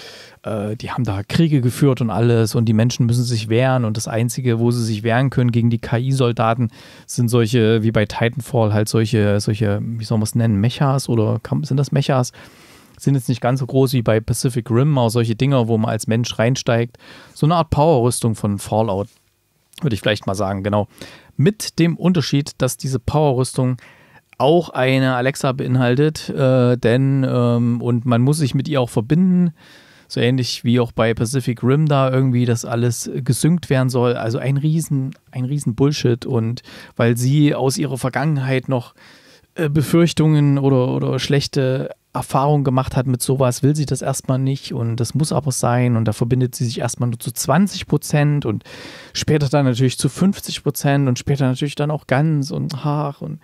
die haben da Kriege geführt und alles und die Menschen müssen sich wehren und das Einzige, wo sie sich wehren können gegen die K I-Soldaten, sind solche, wie bei Titanfall, halt solche, solche, wie soll man es nennen, Mechas oder sind das Mechas? Sind jetzt nicht ganz so groß wie bei Pacific Rim, aber solche Dinger, wo man als Mensch reinsteigt. So eine Art Powerrüstung von Fallout, würde ich vielleicht mal sagen, genau. Mit dem Unterschied, dass diese Powerrüstung auch eine Alexa beinhaltet, äh, denn ähm, und man muss sich mit ihr auch verbinden. So ähnlich wie auch bei Pacific Rim da irgendwie, dass alles gesynkt werden soll. Also ein riesen, ein riesen Bullshit. Und weil sie aus ihrer Vergangenheit noch äh, Befürchtungen oder, oder schlechte Erfahrungen gemacht hat mit sowas, will sie das erstmal nicht. Und das muss aber sein. Und da verbindet sie sich erstmal nur zu zwanzig Prozent und später dann natürlich zu fünfzig Prozent und später natürlich dann auch ganz und ach und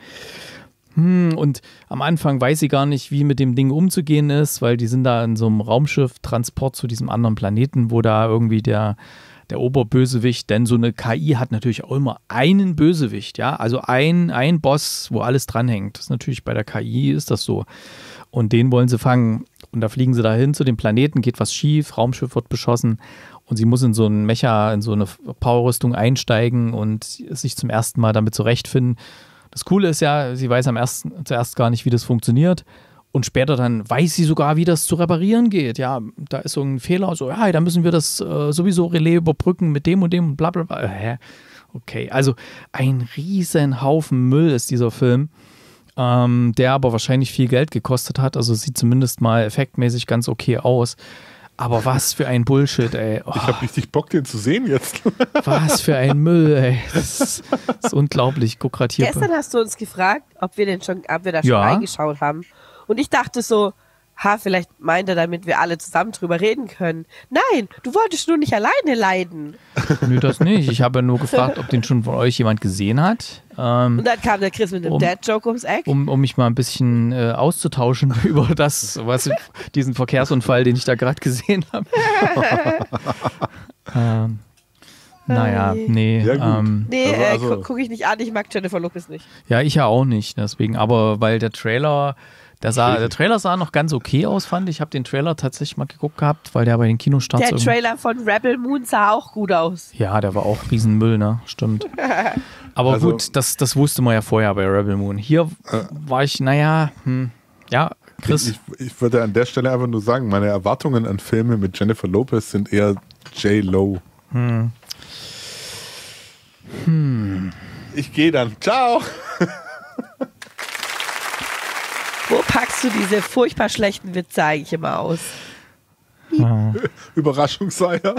Hm, und am Anfang weiß sie gar nicht, wie mit dem Ding umzugehen ist, weil die sind da in so einem Raumschiff-Transport zu diesem anderen Planeten, wo da irgendwie der, der Oberbösewicht, denn so eine K I hat natürlich auch immer einen Bösewicht, ja, also ein, ein Boss, wo alles dranhängt. Das ist natürlich bei der K I ist das so. Und den wollen sie fangen. Und da fliegen sie dahin zu dem Planeten, geht was schief, Raumschiff wird beschossen und sie muss in so einen Mecha, in so eine Powerrüstung einsteigen und sich zum ersten Mal damit zurechtfinden. Das Coole ist ja, sie weiß am ersten, zuerst gar nicht, wie das funktioniert und später dann weiß sie sogar, wie das zu reparieren geht. Ja, da ist so ein Fehler, so, ja, da müssen wir das äh, sowieso Relais überbrücken mit dem und dem und bla bla bla. Hä? Okay, also ein riesen Haufen Müll ist dieser Film, ähm, der aber wahrscheinlich viel Geld gekostet hat. Also sieht zumindest mal effektmäßig ganz okay aus. Aber was für ein Bullshit, ey. Oh. Ich habe richtig Bock, den zu sehen jetzt. Was für ein Müll, ey. Das ist, das ist unglaublich. Guck grad hier. Gestern hast du uns gefragt, ob wir, den schon, ob wir da schon Ja. reingeschaut haben. Und ich dachte so, ha, vielleicht meint er, damit wir alle zusammen drüber reden können. Nein, du wolltest nur nicht alleine leiden. Nö, das nicht. Ich habe ja nur gefragt, ob den schon von euch jemand gesehen hat. Ähm, Und dann kam der Chris mit einem Um- Dad-Joke ums Eck. um, um mich mal ein bisschen äh, auszutauschen über das, was diesen Verkehrsunfall, den ich da gerade gesehen habe. ähm, naja, nee. Ja, gut. ähm, Nee, Also- äh, also- gu gucke ich nicht an, ich mag Jennifer Lopez nicht. ja, ich ja auch nicht. Deswegen, aber weil der Trailer, der, sah, der Trailer sah noch ganz okay aus, fand ich. Ich habe den Trailer tatsächlich mal geguckt gehabt, weil der bei den Kinostarts Der irgendwie- Trailer von Rebel Moon sah auch gut aus. Ja, der war auch Riesenmüll, ne? Stimmt. Aber Also- gut, das, das wusste man ja vorher bei Rebel Moon. Hier war ich, naja, hm, ja, Chris. Ich, ich würde an der Stelle einfach nur sagen, meine Erwartungen an Filme mit Jennifer Lopez sind eher J-Lo. Hm. Ich gehe dann. Ciao. Wo packst du diese furchtbar schlechten Witze eigentlich immer aus? Überraschungseier.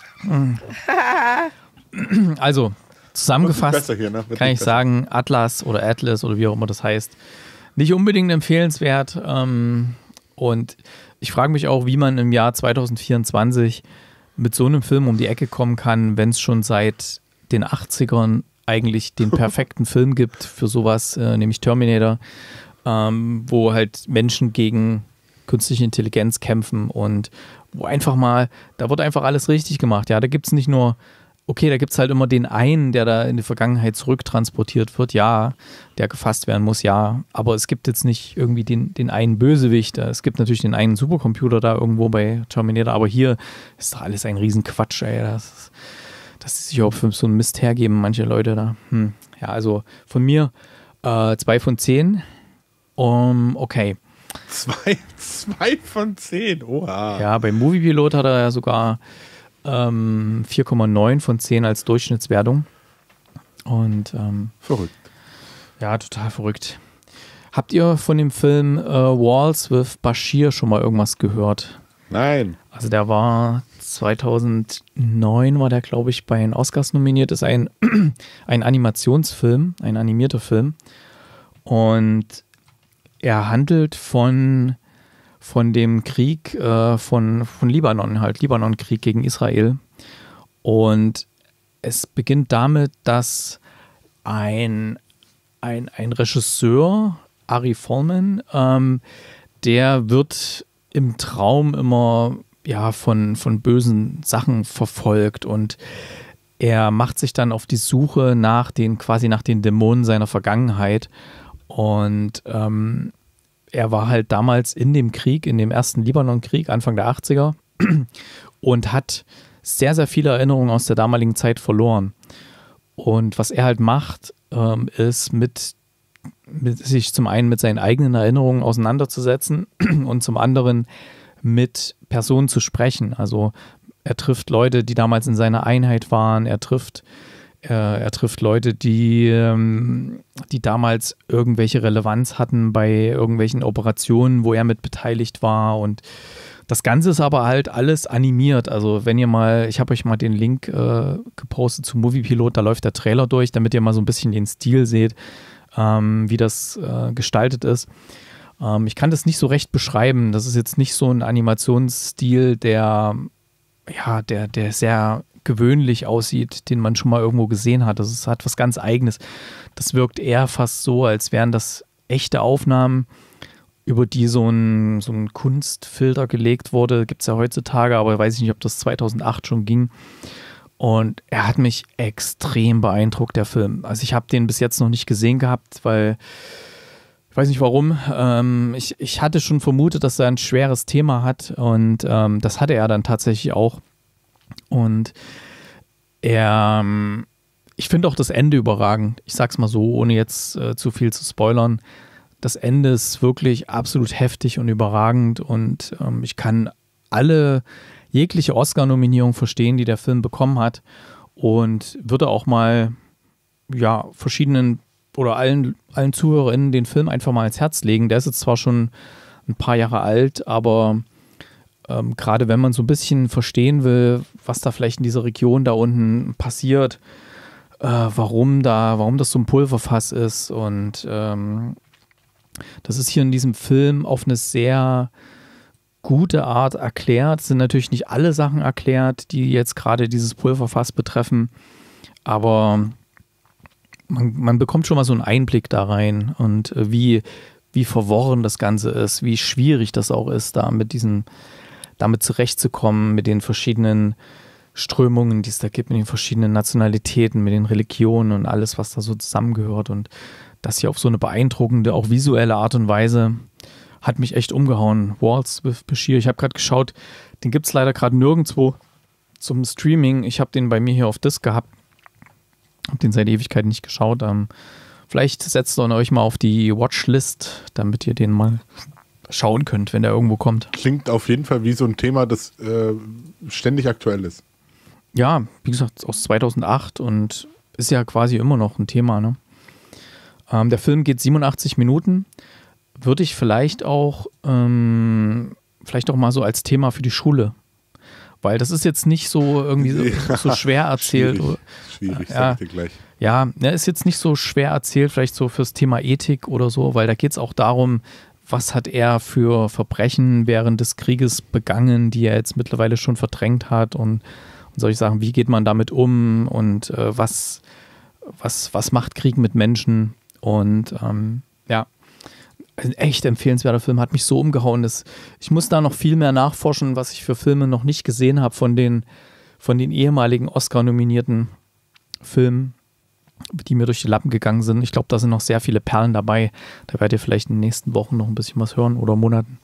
Also, zusammengefasst Besser hier, ne? Wird kann nicht ich besser. sagen, Atlas oder Atlas oder wie auch immer das heißt, nicht unbedingt empfehlenswert. Ähm, und ich frage mich auch, wie man im Jahr zwanzig vierundzwanzig mit so einem Film um die Ecke kommen kann, wenn es schon seit den achtzigern eigentlich den perfekten Film gibt für sowas, äh, nämlich Terminator, ähm, wo halt Menschen gegen künstliche Intelligenz kämpfen und wo einfach mal, da wird einfach alles richtig gemacht. Ja, da gibt es nicht nur, okay, da gibt es halt immer den einen, der da in die Vergangenheit zurücktransportiert wird, ja, der gefasst werden muss, ja, aber es gibt jetzt nicht irgendwie den, den einen Bösewicht, es gibt natürlich den einen Supercomputer da irgendwo bei Terminator, aber hier ist doch alles ein Riesenquatsch, ey, das ist, dass sie sich auch für so einen Mist hergeben, manche Leute da. Hm. Ja, also von mir äh, zwei von zehn. Um, okay. Zwei, zwei von zehn. Oha. Ja, beim Moviepilot hat er ja sogar ähm, vier Komma neun von zehn als Durchschnittswertung. Und ähm, verrückt. Ja, total verrückt. Habt ihr von dem Film äh, Walls with Bashir schon mal irgendwas gehört? Nein. Also der war zweitausendneun, war der, glaube ich, bei den Oscars nominiert. Ist ein, ein Animationsfilm, ein animierter Film. Und er handelt von, von dem Krieg äh, von, von Libanon, halt Libanon-Krieg gegen Israel. Und es beginnt damit, dass ein, ein, ein Regisseur, Ari Folman, ähm, der wird im Traum immer ja, von, von bösen Sachen verfolgt und er macht sich dann auf die Suche nach den, quasi nach den Dämonen seiner Vergangenheit. Und ähm, er war halt damals in dem Krieg, in dem ersten Libanon-Krieg, Anfang der achtziger und hat sehr, sehr viele Erinnerungen aus der damaligen Zeit verloren. Und was er halt macht, ähm, ist mit, mit sich zum einen mit seinen eigenen Erinnerungen auseinanderzusetzen und zum anderen mit Personen zu sprechen. Also er trifft Leute, die damals in seiner Einheit waren. Er trifft, äh, er trifft Leute, die, ähm, die damals irgendwelche Relevanz hatten bei irgendwelchen Operationen, wo er mit beteiligt war. Und das Ganze ist aber halt alles animiert. Also wenn ihr mal, ich habe euch mal den Link äh, gepostet zu Moviepilot, da läuft der Trailer durch, damit ihr mal so ein bisschen den Stil seht, ähm, wie das äh, gestaltet ist. Ähm, ich kann das nicht so recht beschreiben. Das ist jetzt nicht so ein Animationsstil, der, ja, der, der sehr gewöhnlich aussieht, den man schon mal irgendwo gesehen hat. Also es hat was ganz Eigenes. Das wirkt eher fast so, als wären das echte Aufnahmen, über die so ein, so ein Kunstfilter gelegt wurde. Gibt es ja heutzutage, aber ich weiß nicht, ob das zweitausendacht schon ging. Und er hat mich extrem beeindruckt, der Film. Also ich habe den bis jetzt noch nicht gesehen gehabt, weil ich weiß nicht warum. Ähm, ich, ich hatte schon vermutet, dass er ein schweres Thema hat und ähm, das hatte er dann tatsächlich auch. Und er, ich finde auch das Ende überragend. Ich sag's mal so, ohne jetzt äh, zu viel zu spoilern. Das Ende ist wirklich absolut heftig und überragend und ähm, ich kann alle jegliche Oscar-Nominierung verstehen, die der Film bekommen hat und würde auch mal ja, verschiedenen oder allen, allen ZuhörerInnen den Film einfach mal ins Herz legen. Der ist jetzt zwar schon ein paar Jahre alt, aber ähm, gerade wenn man so ein bisschen verstehen will, was da vielleicht in dieser Region da unten passiert, äh, warum da, warum das so ein Pulverfass ist und ähm, das ist hier in diesem Film auf eine sehr gute Art erklärt. Es sind natürlich nicht alle Sachen erklärt, die jetzt gerade dieses Pulverfass betreffen, aber man, man bekommt schon mal so einen Einblick da rein und äh, wie, wie verworren das Ganze ist, wie schwierig das auch ist, da mit diesen, damit zurechtzukommen, mit den verschiedenen Strömungen, die es da gibt, mit den verschiedenen Nationalitäten, mit den Religionen und alles, was da so zusammengehört und das hier auf so eine beeindruckende, auch visuelle Art und Weise hat mich echt umgehauen. Walls with Bashir. Ich habe gerade geschaut, den gibt es leider gerade nirgendwo zum Streaming. Ich habe den bei mir hier auf Disc gehabt. Habe den seit Ewigkeiten nicht geschaut. Ähm, vielleicht setzt ihr euch mal auf die Watchlist, damit ihr den mal schauen könnt, wenn der irgendwo kommt. Klingt auf jeden Fall wie so ein Thema, das äh, ständig aktuell ist. Ja, wie gesagt, aus zweitausendacht und ist ja quasi immer noch ein Thema, ne? Ähm, der Film geht siebenundachtzig Minuten. Würde ich vielleicht auch, ähm, vielleicht auch mal so als Thema für die Schule. Weil das ist jetzt nicht so irgendwie so, ja, so schwer erzählt. Schwierig, schwierig ja, sag ich dir gleich. Ja, ne, ist jetzt nicht so schwer erzählt, vielleicht so fürs Thema Ethik oder so, weil da geht es auch darum, was hat er für Verbrechen während des Krieges begangen, die er jetzt mittlerweile schon verdrängt hat und, und solche Sachen, wie geht man damit um und äh, was, was, was macht Krieg mit Menschen? Und ähm, ja, ein echt empfehlenswerter Film, hat mich so umgehauen. Dass ich muss da noch viel mehr nachforschen, was ich für Filme noch nicht gesehen habe von den, von den ehemaligen Oscar-nominierten Filmen, die mir durch die Lappen gegangen sind. Ich glaube, da sind noch sehr viele Perlen dabei. Da werdet ihr vielleicht in den nächsten Wochen noch ein bisschen was hören oder Monaten.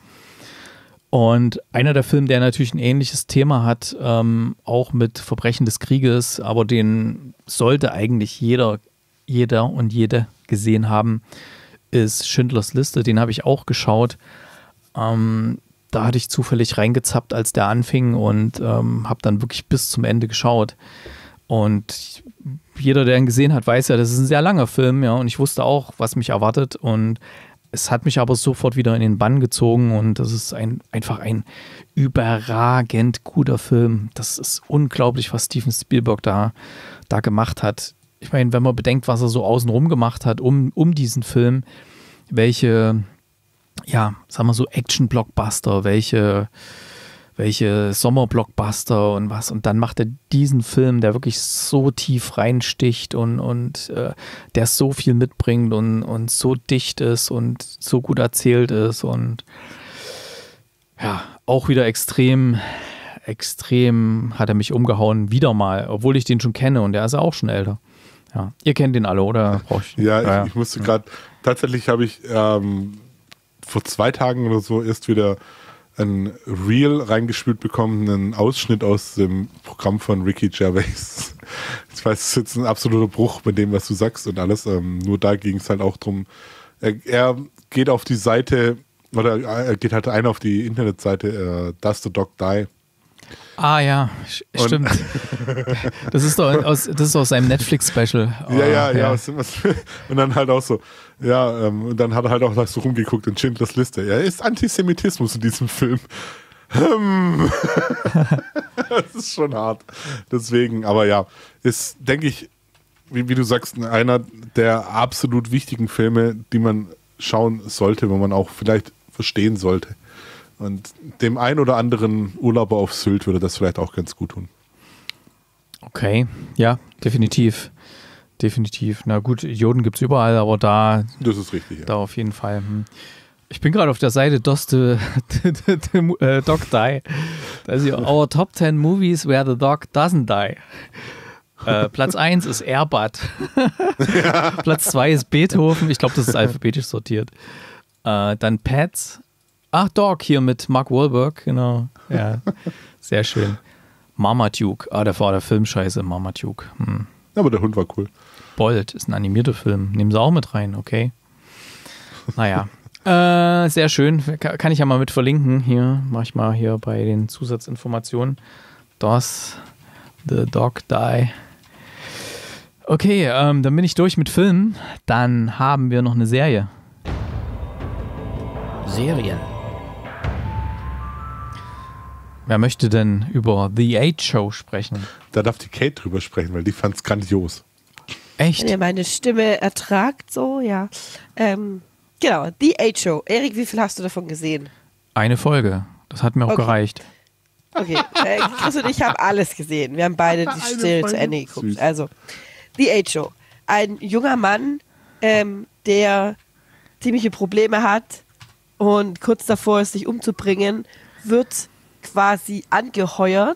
Und einer der Filme, der natürlich ein ähnliches Thema hat, ähm, auch mit Verbrechen des Krieges, aber den sollte eigentlich jeder, jeder und jede gesehen haben, ist Schindlers Liste. Den habe ich auch geschaut. Ähm, da hatte ich zufällig reingezappt, als der anfing und ähm, habe dann wirklich bis zum Ende geschaut. Und jeder, der ihn gesehen hat, weiß ja, das ist ein sehr langer Film, ja, und ich wusste auch, was mich erwartet und es hat mich aber sofort wieder in den Bann gezogen und das ist ein, einfach ein überragend guter Film. Das ist unglaublich, was Steven Spielberg da, da gemacht hat. Ich meine, wenn man bedenkt, was er so außenrum gemacht hat, um, um diesen Film, welche, ja, sagen wir so, Action-Blockbuster, welche, welche Sommer-Blockbuster und was. Und dann macht er diesen Film, der wirklich so tief reinsticht und, und äh, der so viel mitbringt und, und so dicht ist und so gut erzählt ist und ja, auch wieder extrem, extrem hat er mich umgehauen, wieder mal, obwohl ich den schon kenne und der ist ja auch schon älter. Ja, ihr kennt den alle, oder? Brauch ich, ja, ja, ich, ich musste gerade, tatsächlich habe ich ähm, vor zwei Tagen oder so erst wieder ein Reel reingespielt bekommen, einen Ausschnitt aus dem Programm von Ricky Gervais. Ich weiß, es ist jetzt ein absoluter Bruch mit dem, was du sagst und alles. Ähm, nur da ging es halt auch drum. Er, er geht auf die Seite, oder er geht halt ein auf die Internetseite, äh, Does the Dog Die? Ah ja, stimmt. Das ist doch aus, das ist aus einem Netflix-Special. Oh, ja, ja, ja. ja. Und dann halt auch so, ja, ähm, und dann hat er halt auch so rumgeguckt in Schindlers Liste. Ja, ist Antisemitismus in diesem Film. Das ist schon hart. Deswegen, aber ja, ist, denke ich, wie, wie du sagst, einer der absolut wichtigen Filme, die man schauen sollte, wenn man auch vielleicht verstehen sollte. Und dem ein oder anderen Urlauber auf Sylt würde das vielleicht auch ganz gut tun. Okay, ja, definitiv. Definitiv. Na gut, Idioten gibt es überall, aber da. Das ist richtig, ja. Da auf jeden Fall. Ich bin gerade auf der Seite Does the, the, the, the uh, Dog Die. Da ist hier Our Top ten Movies Where the Dog Doesn't Die. Äh, Platz eins ist Airbud. Ja. Platz zwei ist Beethoven. Ich glaube, das ist alphabetisch sortiert. Äh, dann Pets. Ach, Dog hier mit Mark Wahlberg, genau. Ja, sehr schön. Marmaduke. Ah, der war der Film scheiße, Marmaduke. Hm. Aber der Hund war cool. Bold ist ein animierter Film. Nehmen sie auch mit rein, okay. Naja. äh, sehr schön. Kann ich ja mal mit verlinken. Hier, mach ich mal hier bei den Zusatzinformationen. Does the Dog Die? Okay, ähm, dann bin ich durch mit Filmen. Dann haben wir noch eine Serie. Serien. Wer möchte denn über The Eight Show sprechen? Da darf die Kate drüber sprechen, weil die fand es grandios. Echt? Wenn ihr meine Stimme ertragt, so, ja. Ähm, genau, The Eight Show. Erik, wie viel hast du davon gesehen? Eine Folge. Das hat mir auch okay. gereicht. Okay, äh, Chris und ich haben alles gesehen. Wir haben beide die Serie zu Ende geguckt. Süß. Also, The Eight Show. Ein junger Mann, ähm, der ziemliche Probleme hat und kurz davor ist, sich umzubringen, wird quasi angeheuert,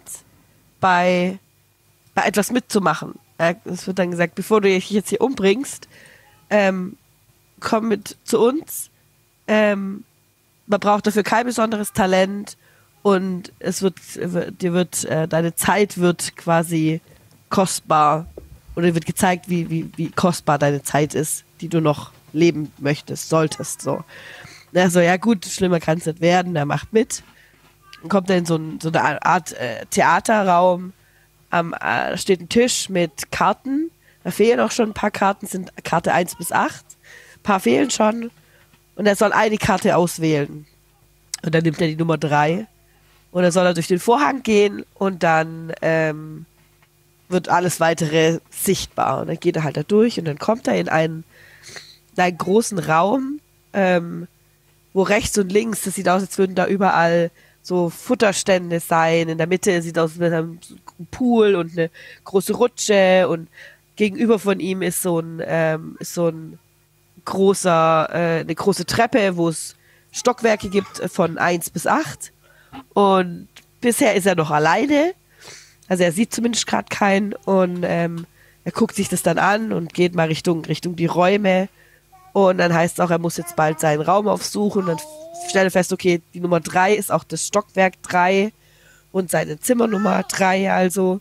bei, bei etwas mitzumachen. Es wird dann gesagt, bevor du dich jetzt hier umbringst, ähm, komm mit zu uns. Ähm, man braucht dafür kein besonderes Talent und es wird, dir wird, äh, deine Zeit wird quasi kostbar oder wird gezeigt, wie, wie, wie kostbar deine Zeit ist, die du noch leben möchtest, solltest. So. Also ja gut, schlimmer kann es nicht werden, er macht mit. Dann kommt er in so, ein, so eine Art äh, Theaterraum. Am, äh, da steht ein Tisch mit Karten. Da fehlen auch schon ein paar Karten, sind Karte eins bis acht. Ein paar fehlen schon. Und er soll eine Karte auswählen. Und dann nimmt er die Nummer drei. Und dann soll er durch den Vorhang gehen und dann ähm, wird alles weitere sichtbar. Und dann geht er halt da durch und dann kommt er in einen, in einen großen Raum, ähm, wo rechts und links, das sieht aus, als würden da überall so Futterstände sein. In der Mitte sieht aus wie ein Pool und eine große Rutsche und gegenüber von ihm ist so ein, ähm, ist so ein großer, äh, eine große Treppe, wo es Stockwerke gibt von eins bis acht. Und bisher ist er noch alleine. Also er sieht zumindest gerade keinen und ähm, er guckt sich das dann an und geht mal Richtung, Richtung die Räume. Und dann heißt es auch, er muss jetzt bald seinen Raum aufsuchen. Und dann stelle fest, okay, die Nummer drei ist auch das Stockwerk drei und seine Zimmernummer drei also.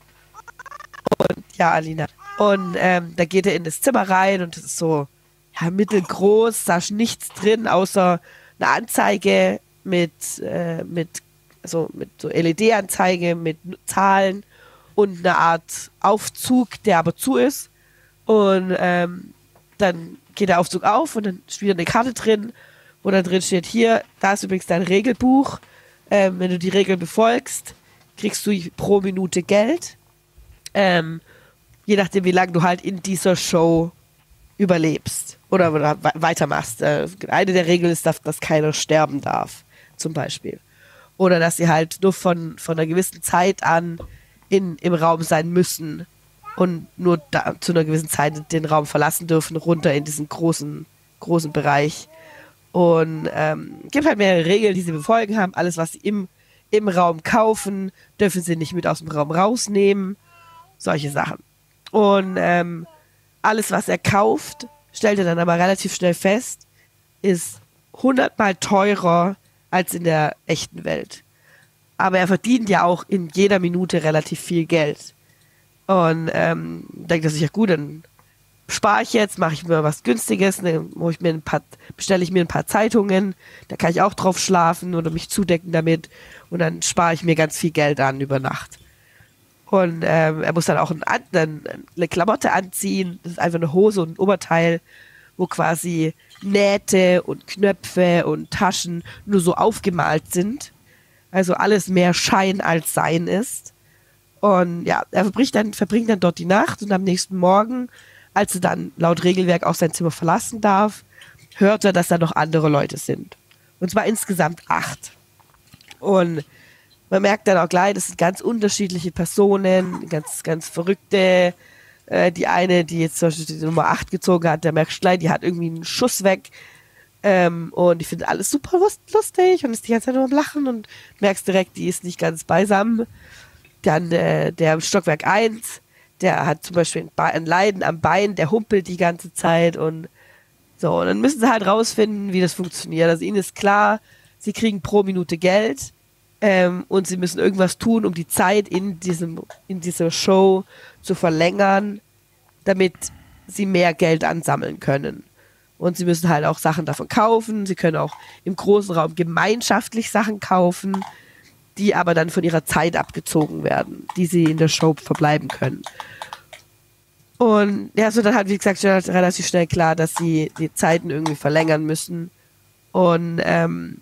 Und ja, Alina. Und ähm, da geht er in das Zimmer rein und es ist so ja, mittelgroß, da ist nichts drin, außer eine Anzeige mit, äh, mit, also mit so L E D-Anzeige, mit Zahlen und eine Art Aufzug, der aber zu ist. Und ähm, dann geht der Aufzug auf und dann ist wieder eine Karte drin, wo da drin steht, hier, da ist übrigens dein Regelbuch. Ähm, wenn du die Regeln befolgst, kriegst du pro Minute Geld. Ähm, je nachdem, wie lange du halt in dieser Show überlebst oder, oder weitermachst. Äh, eine der Regeln ist, dass, dass keiner sterben darf, zum Beispiel. Oder dass sie halt nur von, von einer gewissen Zeit an in, im Raum sein müssen und nur da, zu einer gewissen Zeit den Raum verlassen dürfen, runter in diesen großen, großen Bereich. Und ähm, es gibt halt mehrere Regeln, die sie befolgen haben. Alles, was sie im, im Raum kaufen, dürfen sie nicht mit aus dem Raum rausnehmen. Solche Sachen. Und ähm, alles, was er kauft, stellt er dann aber relativ schnell fest, ist hundertmal teurer als in der echten Welt. Aber er verdient ja auch in jeder Minute relativ viel Geld. Und ähm, denkt er sich, ja gut, dann spare ich jetzt, mache ich mir was Günstiges, dann hol ich mir ein paar, bestelle ich mir ein paar Zeitungen, da kann ich auch drauf schlafen oder mich zudecken damit und dann spare ich mir ganz viel Geld an über Nacht. Und ähm, er muss dann auch ein, ein, eine Klamotte anziehen, das ist einfach eine Hose und ein Oberteil, wo quasi Nähte und Knöpfe und Taschen nur so aufgemalt sind. Also alles mehr Schein als Sein ist. Und ja, er verbringt dann, verbringt dann dort die Nacht und am nächsten Morgen, als er dann laut Regelwerk auch sein Zimmer verlassen darf, hört er, dass da noch andere Leute sind. Und zwar insgesamt acht. Und man merkt dann auch gleich, das sind ganz unterschiedliche Personen, ganz, ganz verrückte. Äh, die eine, die jetzt zum Beispiel die Nummer acht gezogen hat, der merkt gleich, die hat irgendwie einen Schuss weg. Ähm, und ich finde alles super lustig und ist die ganze Zeit nur am Lachen und merkst direkt, die ist nicht ganz beisammen. Dann äh, der im Stockwerk eins, der hat zum Beispiel ein, Be- ein Leiden am Bein, der humpelt die ganze Zeit und so. Und dann müssen sie halt rausfinden, wie das funktioniert. Also ihnen ist klar, sie kriegen pro Minute Geld ähm, und sie müssen irgendwas tun, um die Zeit in diesem, in dieser Show zu verlängern, damit sie mehr Geld ansammeln können. Und sie müssen halt auch Sachen davon kaufen. Sie können auch im großen Raum gemeinschaftlich Sachen kaufen, die aber dann von ihrer Zeit abgezogen werden, die sie in der Show verbleiben können. Und ja, so dann hat, wie gesagt, relativ schnell klar, dass sie die Zeiten irgendwie verlängern müssen. Und ähm,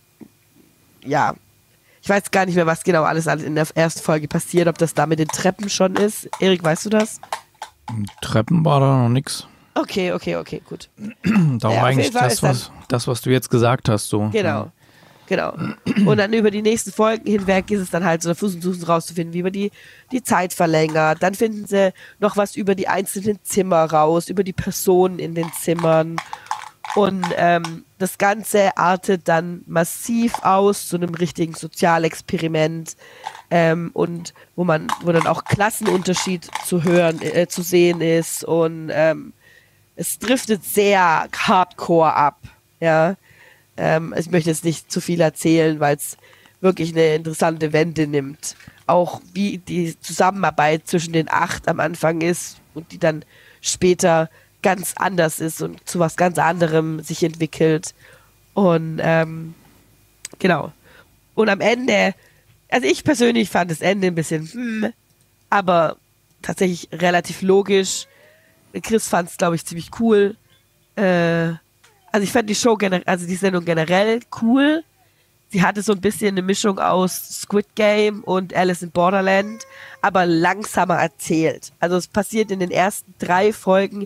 ja, ich weiß gar nicht mehr, was genau alles in der ersten Folge passiert, ob das da mit den Treppen schon ist. Erik, weißt du das? Treppen war da noch nix. Okay, okay, okay, gut. Da war ja, eigentlich das was, das, was du jetzt gesagt hast. So. Genau. Genau. Und dann über die nächsten Folgen hinweg ist es dann halt so, da versuchen sie rauszufinden, wie man die, die Zeit verlängert. Dann finden sie noch was über die einzelnen Zimmer raus, über die Personen in den Zimmern. Und ähm, das Ganze artet dann massiv aus zu einem richtigen Sozialexperiment. Ähm, und wo man, wo dann auch Klassenunterschied zu hören, äh, zu sehen ist. Und ähm, es driftet sehr hardcore ab. Ja. Ähm, ich möchte jetzt nicht zu viel erzählen, weil es wirklich eine interessante Wende nimmt. Auch wie die Zusammenarbeit zwischen den acht am Anfang ist und die dann später ganz anders ist und zu was ganz anderem sich entwickelt. Und ähm, genau. Und am Ende, also ich persönlich fand das Ende ein bisschen, hm, aber tatsächlich relativ logisch. Chris fand es, glaube ich, ziemlich cool. Äh, Also ich fand die Show, gener- also die Sendung generell cool. Sie hatte so ein bisschen eine Mischung aus Squid Game und Alice in Borderland, aber langsamer erzählt. Also es passiert in den ersten drei Folgen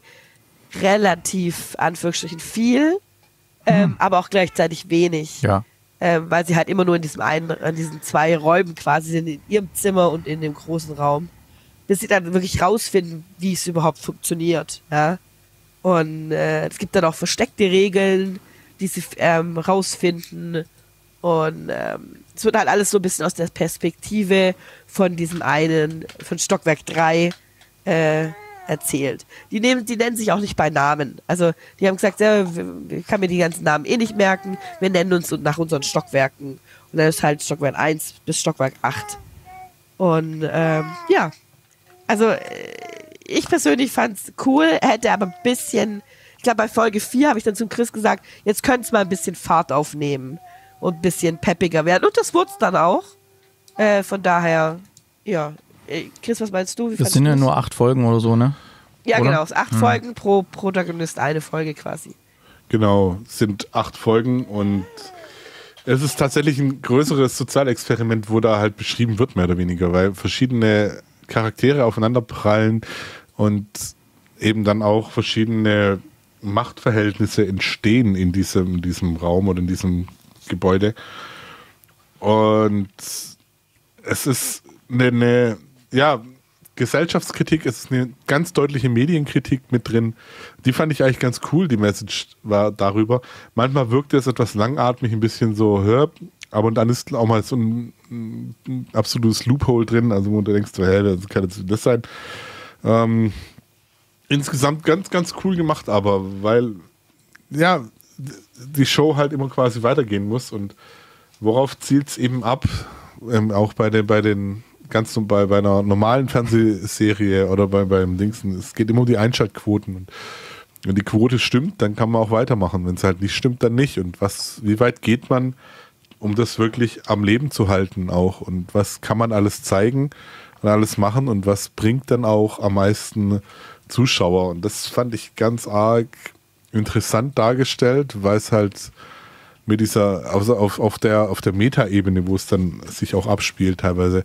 relativ, Anführungsstrichen, viel, ähm, hm. aber auch gleichzeitig wenig. Ja. Ähm, weil sie halt immer nur in diesem einen, in diesen zwei Räumen quasi sind, in ihrem Zimmer und in dem großen Raum. Bis sie dann wirklich rausfinden, wie es überhaupt funktioniert. Ja. Und äh, es gibt dann auch versteckte Regeln, die sie ähm, rausfinden. Und ähm, es wird halt alles so ein bisschen aus der Perspektive von diesem einen, von Stockwerk drei äh, erzählt. Die, nehmen, die nennen sich auch nicht bei Namen. Also die haben gesagt, ja, ich kann mir die ganzen Namen eh nicht merken. Wir nennen uns nach unseren Stockwerken. Und dann ist halt Stockwerk eins bis Stockwerk acht. Und ähm, ja, also äh, ich persönlich fand es cool, hätte aber ein bisschen, ich glaube bei Folge vier habe ich dann zum Chris gesagt, jetzt könnte es mal ein bisschen Fahrt aufnehmen. und ein bisschen peppiger werden. Und das wurde es dann auch. Äh, von daher, ja. Chris, was meinst du? Wie das sind ja nur acht Folgen oder so, ne? Ja, oder? genau. Es sind acht hm. Folgen pro Protagonist, eine Folge quasi. Genau, es sind acht Folgen und es ist tatsächlich ein größeres Sozialexperiment, wo da halt beschrieben wird, mehr oder weniger, weil verschiedene Charaktere aufeinander prallen und eben dann auch verschiedene Machtverhältnisse entstehen in diesem, in diesem Raum oder in diesem Gebäude. Und es ist eine, eine ja, Gesellschaftskritik, es ist eine ganz deutliche Medienkritik mit drin. Die fand ich eigentlich ganz cool, die Message war darüber. Manchmal wirkte es etwas langatmig, ein bisschen so, hör, aber dann ist auch mal so ein, ein absolutes Loophole drin, also wo du denkst, hä, das kann jetzt das sein. Ähm, insgesamt ganz, ganz cool gemacht, aber weil, ja, die Show halt immer quasi weitergehen muss und worauf zielt es eben ab, ähm, auch bei den, bei den ganz bei, bei einer normalen Fernsehserie oder bei, beim Dingsen, es geht immer um die Einschaltquoten und wenn die Quote stimmt, dann kann man auch weitermachen. Wenn es halt nicht stimmt, dann nicht. Und was, wie weit geht man, um das wirklich am Leben zu halten auch? Und was kann man alles zeigen und alles machen und was bringt dann auch am meisten Zuschauer? Und das fand ich ganz arg interessant dargestellt, weil es halt mit dieser, also auf, auf der, auf der Meta-Ebene, wo es dann sich auch abspielt, teilweise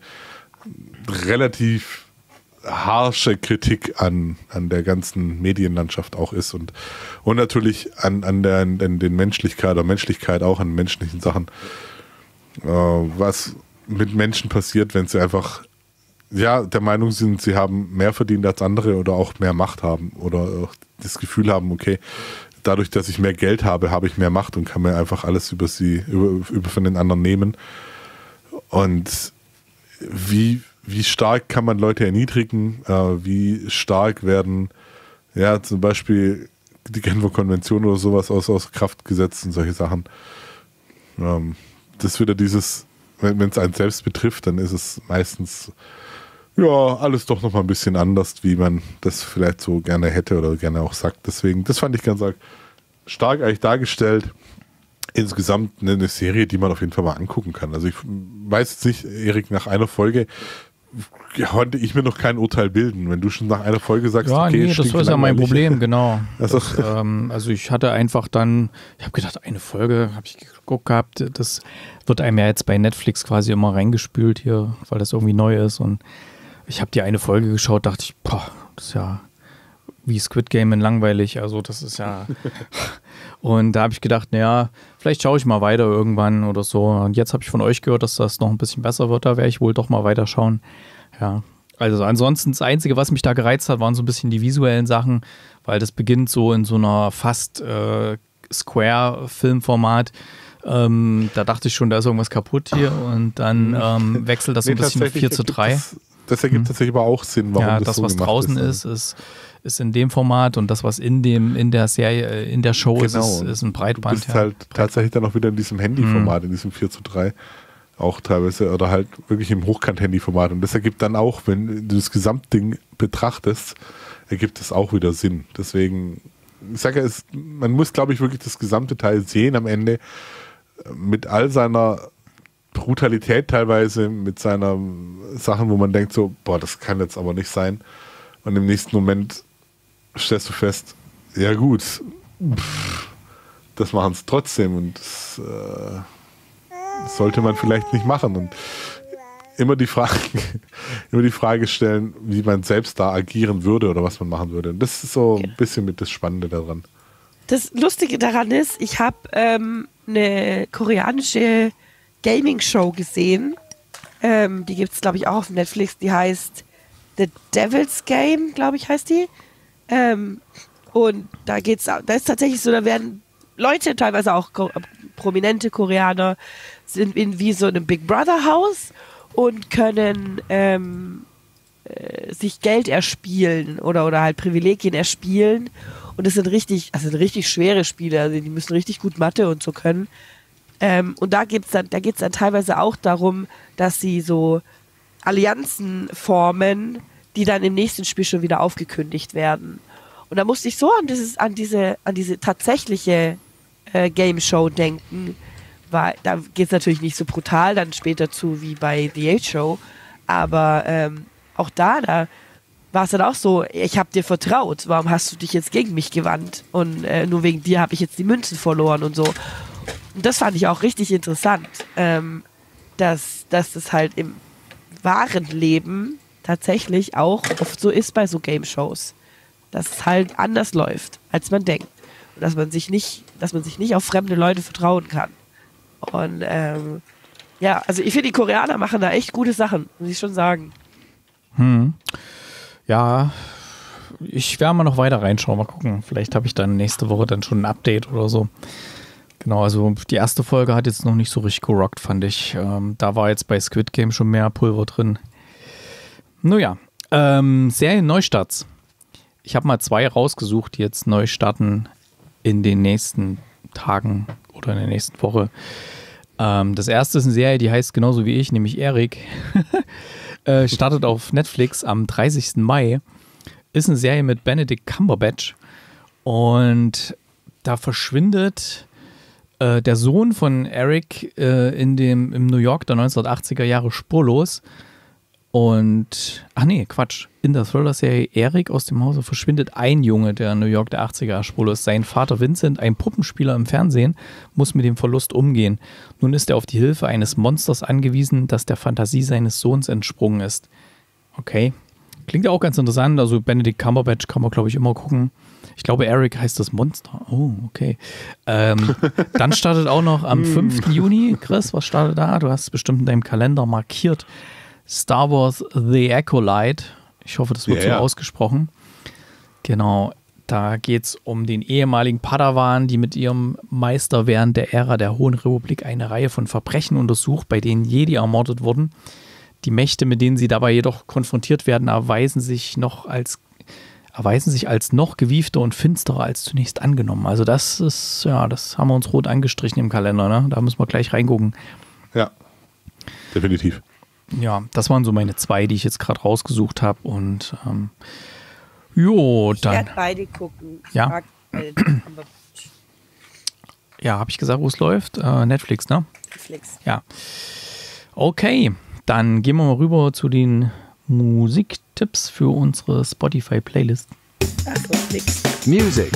relativ harsche Kritik an, an der ganzen Medienlandschaft auch ist und, und natürlich an, an, der, an den Menschlichkeit oder Menschlichkeit auch an menschlichen Sachen. Äh, was mit Menschen passiert, wenn sie einfach ja, der Meinung sind, sie haben mehr verdient als andere oder auch mehr Macht haben oder auch das Gefühl haben, okay, dadurch, dass ich mehr Geld habe, habe ich mehr Macht und kann mir einfach alles über sie, über, über von den anderen nehmen. Und wie, wie stark kann man Leute erniedrigen? Äh, wie stark werden, ja, zum Beispiel die Genfer Konvention oder sowas aus, aus Kraft gesetzt und solche Sachen. Ähm, das ist wieder dieses, wenn es einen selbst betrifft, dann ist es meistens, ja, alles doch noch mal ein bisschen anders, wie man das vielleicht so gerne hätte oder gerne auch sagt. Deswegen, das fand ich ganz stark eigentlich dargestellt. Insgesamt eine, eine Serie, die man auf jeden Fall mal angucken kann. Also ich weiß jetzt nicht, Erik, nach einer Folge konnte ich mir noch kein Urteil bilden. Wenn du schon nach einer Folge sagst, ja, okay, nee, das ist ja mein Problem, genau. Also, das, ähm, also ich hatte einfach dann, ich habe gedacht, eine Folge habe ich geguckt gehabt, das wird einem ja jetzt bei Netflix quasi immer reingespült hier, weil das irgendwie neu ist und ich habe die eine Folge geschaut, dachte ich, boah, das ist ja wie Squid Game in langweilig, also das ist ja und da habe ich gedacht, naja, vielleicht schaue ich mal weiter irgendwann oder so und jetzt habe ich von euch gehört, dass das noch ein bisschen besser wird, da werde ich wohl doch mal weiterschauen, ja. Also ansonsten das Einzige, was mich da gereizt hat, waren so ein bisschen die visuellen Sachen, weil das beginnt so in so einer fast äh, Square-Filmformat. Ähm, da dachte ich schon, da ist irgendwas kaputt hier und dann ähm, wechselt das so ein nee, bisschen vier zu drei. Das, das ergibt hm. tatsächlich aber auch Sinn, warum ja, das, das so was gemacht draußen ist, ist, ist, ist in dem Format und das, was in dem, in der Serie, in der Show genau. ist, ist, ist ein Breitband. Du bist ja. halt Breitband. Tatsächlich dann auch wieder in diesem Handyformat, hm. in diesem vier zu drei. Auch teilweise, oder halt wirklich im Hochkant-Handy-Format. Und das ergibt dann auch, wenn du das Gesamtding betrachtest, ergibt es auch wieder Sinn. Deswegen, ich sage ja, es, man muss, glaube ich, wirklich das gesamte Teil sehen am Ende, mit all seiner Brutalität teilweise, mit seiner Sachen, wo man denkt so, boah, das kann jetzt aber nicht sein. Und im nächsten Moment stellst du fest, ja gut, pff, das machen es trotzdem und das, äh, das sollte man vielleicht nicht machen. Und immer die Frage, immer die Frage stellen, wie man selbst da agieren würde oder was man machen würde. Und das ist so ein bisschen mit das Spannende daran. Das Lustige daran ist, ich habe ähm, eine koreanische Gaming-Show gesehen. Ähm, die gibt es, glaube ich, auch auf Netflix. Die heißt The Devil's Game, glaube ich, heißt die. Ähm, und da geht's, da ist tatsächlich so, da werden Leute, teilweise auch ko- prominente Koreaner, sind in wie so einem Big Brother Haus und können ähm, äh, sich Geld erspielen oder, oder halt Privilegien erspielen. Und das sind richtig, also sind richtig schwere Spiele, also die müssen richtig gut Mathe und so können. Ähm, und da geht's dann, da geht's dann teilweise auch darum, dass sie so Allianzen formen, die dann im nächsten Spiel schon wieder aufgekündigt werden. Und da musste ich so an dieses, an diese, an diese tatsächliche äh, Game Show denken, war, da geht es natürlich nicht so brutal dann später zu wie bei The Eight Show, aber ähm, auch da, da war es dann auch so, ich habe dir vertraut, warum hast du dich jetzt gegen mich gewandt und äh, nur wegen dir habe ich jetzt die Münzen verloren und so. Und das fand ich auch richtig interessant, ähm, dass, dass das halt im wahren Leben tatsächlich auch oft so ist bei so Game-Shows, dass es halt anders läuft, als man denkt. Und dass man sich nicht, dass man sich nicht auf fremde Leute vertrauen kann. Und ähm, ja, also ich finde, die Koreaner machen da echt gute Sachen, muss ich schon sagen. Hm. Ja, ich werde mal noch weiter reinschauen, mal gucken. Vielleicht habe ich dann nächste Woche dann schon ein Update oder so. Genau, also die erste Folge hat jetzt noch nicht so richtig gerockt, fand ich. Ähm, da war jetzt bei Squid Game schon mehr Pulver drin. Naja, ähm, Serien-Neustarts. Ich habe mal zwei rausgesucht, die jetzt neu starten in den nächsten Tagen oder in der nächsten Woche. Ähm, das erste ist eine Serie, die heißt genauso wie ich, nämlich Erik. äh, startet auf Netflix am dreißigsten Mai. Ist eine Serie mit Benedict Cumberbatch. Und da verschwindet äh, der Sohn von Eric äh, in dem, im New York der neunzehnhundertachtziger Jahre spurlos. Und, ach nee, Quatsch. In der Thriller-Serie Erik aus dem Hause verschwindet ein Junge der New York der achtziger spurlos. Sein Vater Vincent, ein Puppenspieler im Fernsehen, muss mit dem Verlust umgehen. Nun ist er auf die Hilfe eines Monsters angewiesen, das der Fantasie seines Sohns entsprungen ist. Okay. Klingt ja auch ganz interessant. Also Benedict Cumberbatch kann man, glaube ich, immer gucken. Ich glaube, Eric heißt das Monster. Oh, okay. Ähm, dann startet auch noch am fünften Juni. Chris, was startet da? Du hast es bestimmt in deinem Kalender markiert. Star Wars The Acolyte. Ich hoffe, das wird ja, so ja. ausgesprochen. Genau, da geht es um den ehemaligen Padawan, die mit ihrem Meister während der Ära der Hohen Republik eine Reihe von Verbrechen untersucht, bei denen Jedi ermordet wurden. Die Mächte, mit denen sie dabei jedoch konfrontiert werden, erweisen sich noch als erweisen sich als noch gewiefter und finsterer als zunächst angenommen. Also das ist, ja, das haben wir uns rot angestrichen im Kalender, ne? Da müssen wir gleich reingucken. Ja, definitiv. Ja, das waren so meine zwei, die ich jetzt gerade rausgesucht habe. Und ähm, jo, Ich dann. werde beide gucken. Ich Ja. mag beide, aber Ja, habe ich gesagt, wo es läuft? Äh, Netflix, ne? Netflix. Ja. Okay, dann gehen wir mal rüber zu den Musiktipps für unsere Spotify-Playlist. Ach, Netflix. Music.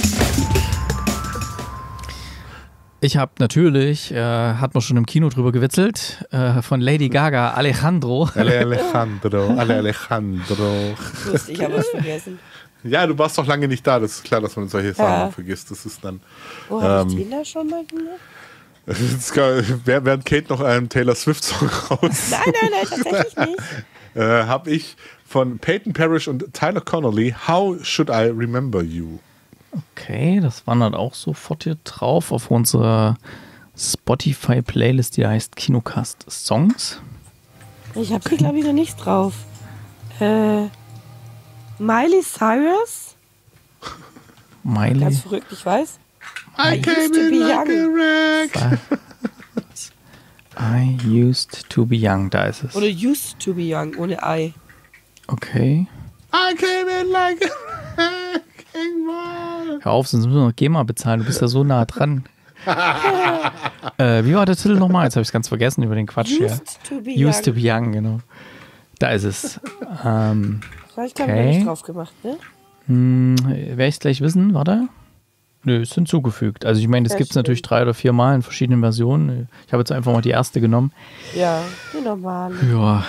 Ich habe natürlich, äh, hat man schon im Kino drüber gewitzelt, äh, von Lady Gaga, Alejandro. Ale Alejandro, Ale Alejandro. Wusste ich, habe es vergessen. Ja, du warst doch lange nicht da. Das ist klar, dass man solche Sachen Ja. vergisst. Das ist dann. Wo habe ich Ähm, den da schon mal gemacht? Jetzt kann- Während Kate noch einen Taylor Swift-Song raus, Nein, nein, nein, tatsächlich nicht. äh, habe ich von Peyton Parrish und Tyler Connolly How Should I Remember You? Okay, das wandert auch sofort hier drauf auf unserer Spotify-Playlist, die heißt Kinocast Songs. Ich habe hier, glaube ich, noch nichts drauf. Äh, Miley Cyrus? Miley. Ganz verrückt, ich weiß. I used to be young. wreck. I used to be young, da ist es. Oder used to be young, ohne I. Okay. I came in like a wrecking ball. Hör auf, sonst müssen wir noch GEMA bezahlen. Du bist ja so nah dran. äh, wie war der Titel nochmal? Jetzt habe ich es ganz vergessen über den Quatsch hier. Used to be Used to young. be young, genau. Da ist es. Ähm, Das habe ich, glaube ich, Okay. noch nicht drauf gemacht, ne? hm, werde ich es gleich wissen? Warte. Nö, ist hinzugefügt. Also ich meine, das Ja, gibt es natürlich stimmt. drei oder vier Mal in verschiedenen Versionen. Ich habe jetzt einfach mal die erste genommen. Ja, die normale. Ja,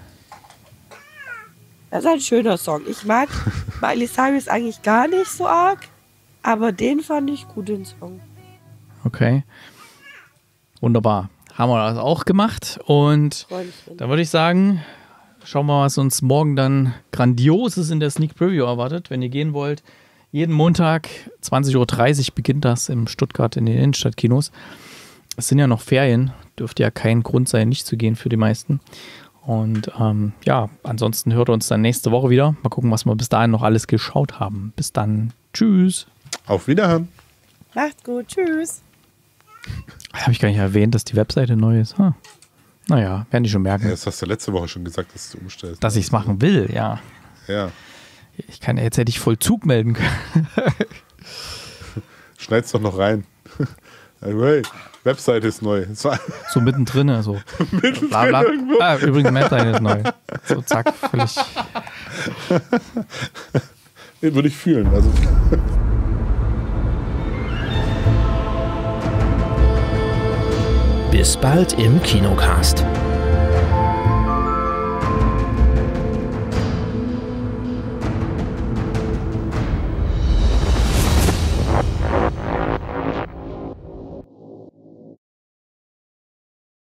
Das ist ein schöner Song. Ich mag Miley Cyrus eigentlich gar nicht so arg, aber den fand ich gut, den Song. okay. Wunderbar. Haben wir das auch gemacht. Und Freu mich drin. da würde ich sagen, schauen wir mal, was uns morgen dann Grandioses in der Sneak Preview erwartet. Wenn ihr gehen wollt, jeden Montag zwanzig Uhr dreißig beginnt das in Stuttgart in den Innenstadtkinos. Es sind ja noch Ferien, dürfte ja kein Grund sein, nicht zu gehen für die meisten. Und ähm, ja, ansonsten hört ihr uns dann nächste Woche wieder. Mal gucken, was wir bis dahin noch alles geschaut haben. Bis dann. Tschüss. Auf Wiederhören. Macht's gut, tschüss. Habe ich gar nicht erwähnt, dass die Webseite neu ist. Hm. Naja, werden die schon merken, Ja, das hast du letzte Woche schon gesagt, dass du umstellst. dass ich es machen will. Ja, Ja. ich kann jetzt hätte ich Vollzug melden können. Schneid's doch noch rein. Hey, Webseite ist neu. So mittendrin, so. mittendrin Bla, bla. irgendwo. Ah, übrigens, Webseite ist neu. So, zack, völlig. Den würde ich fühlen. Also. Bis bald im Kinocast.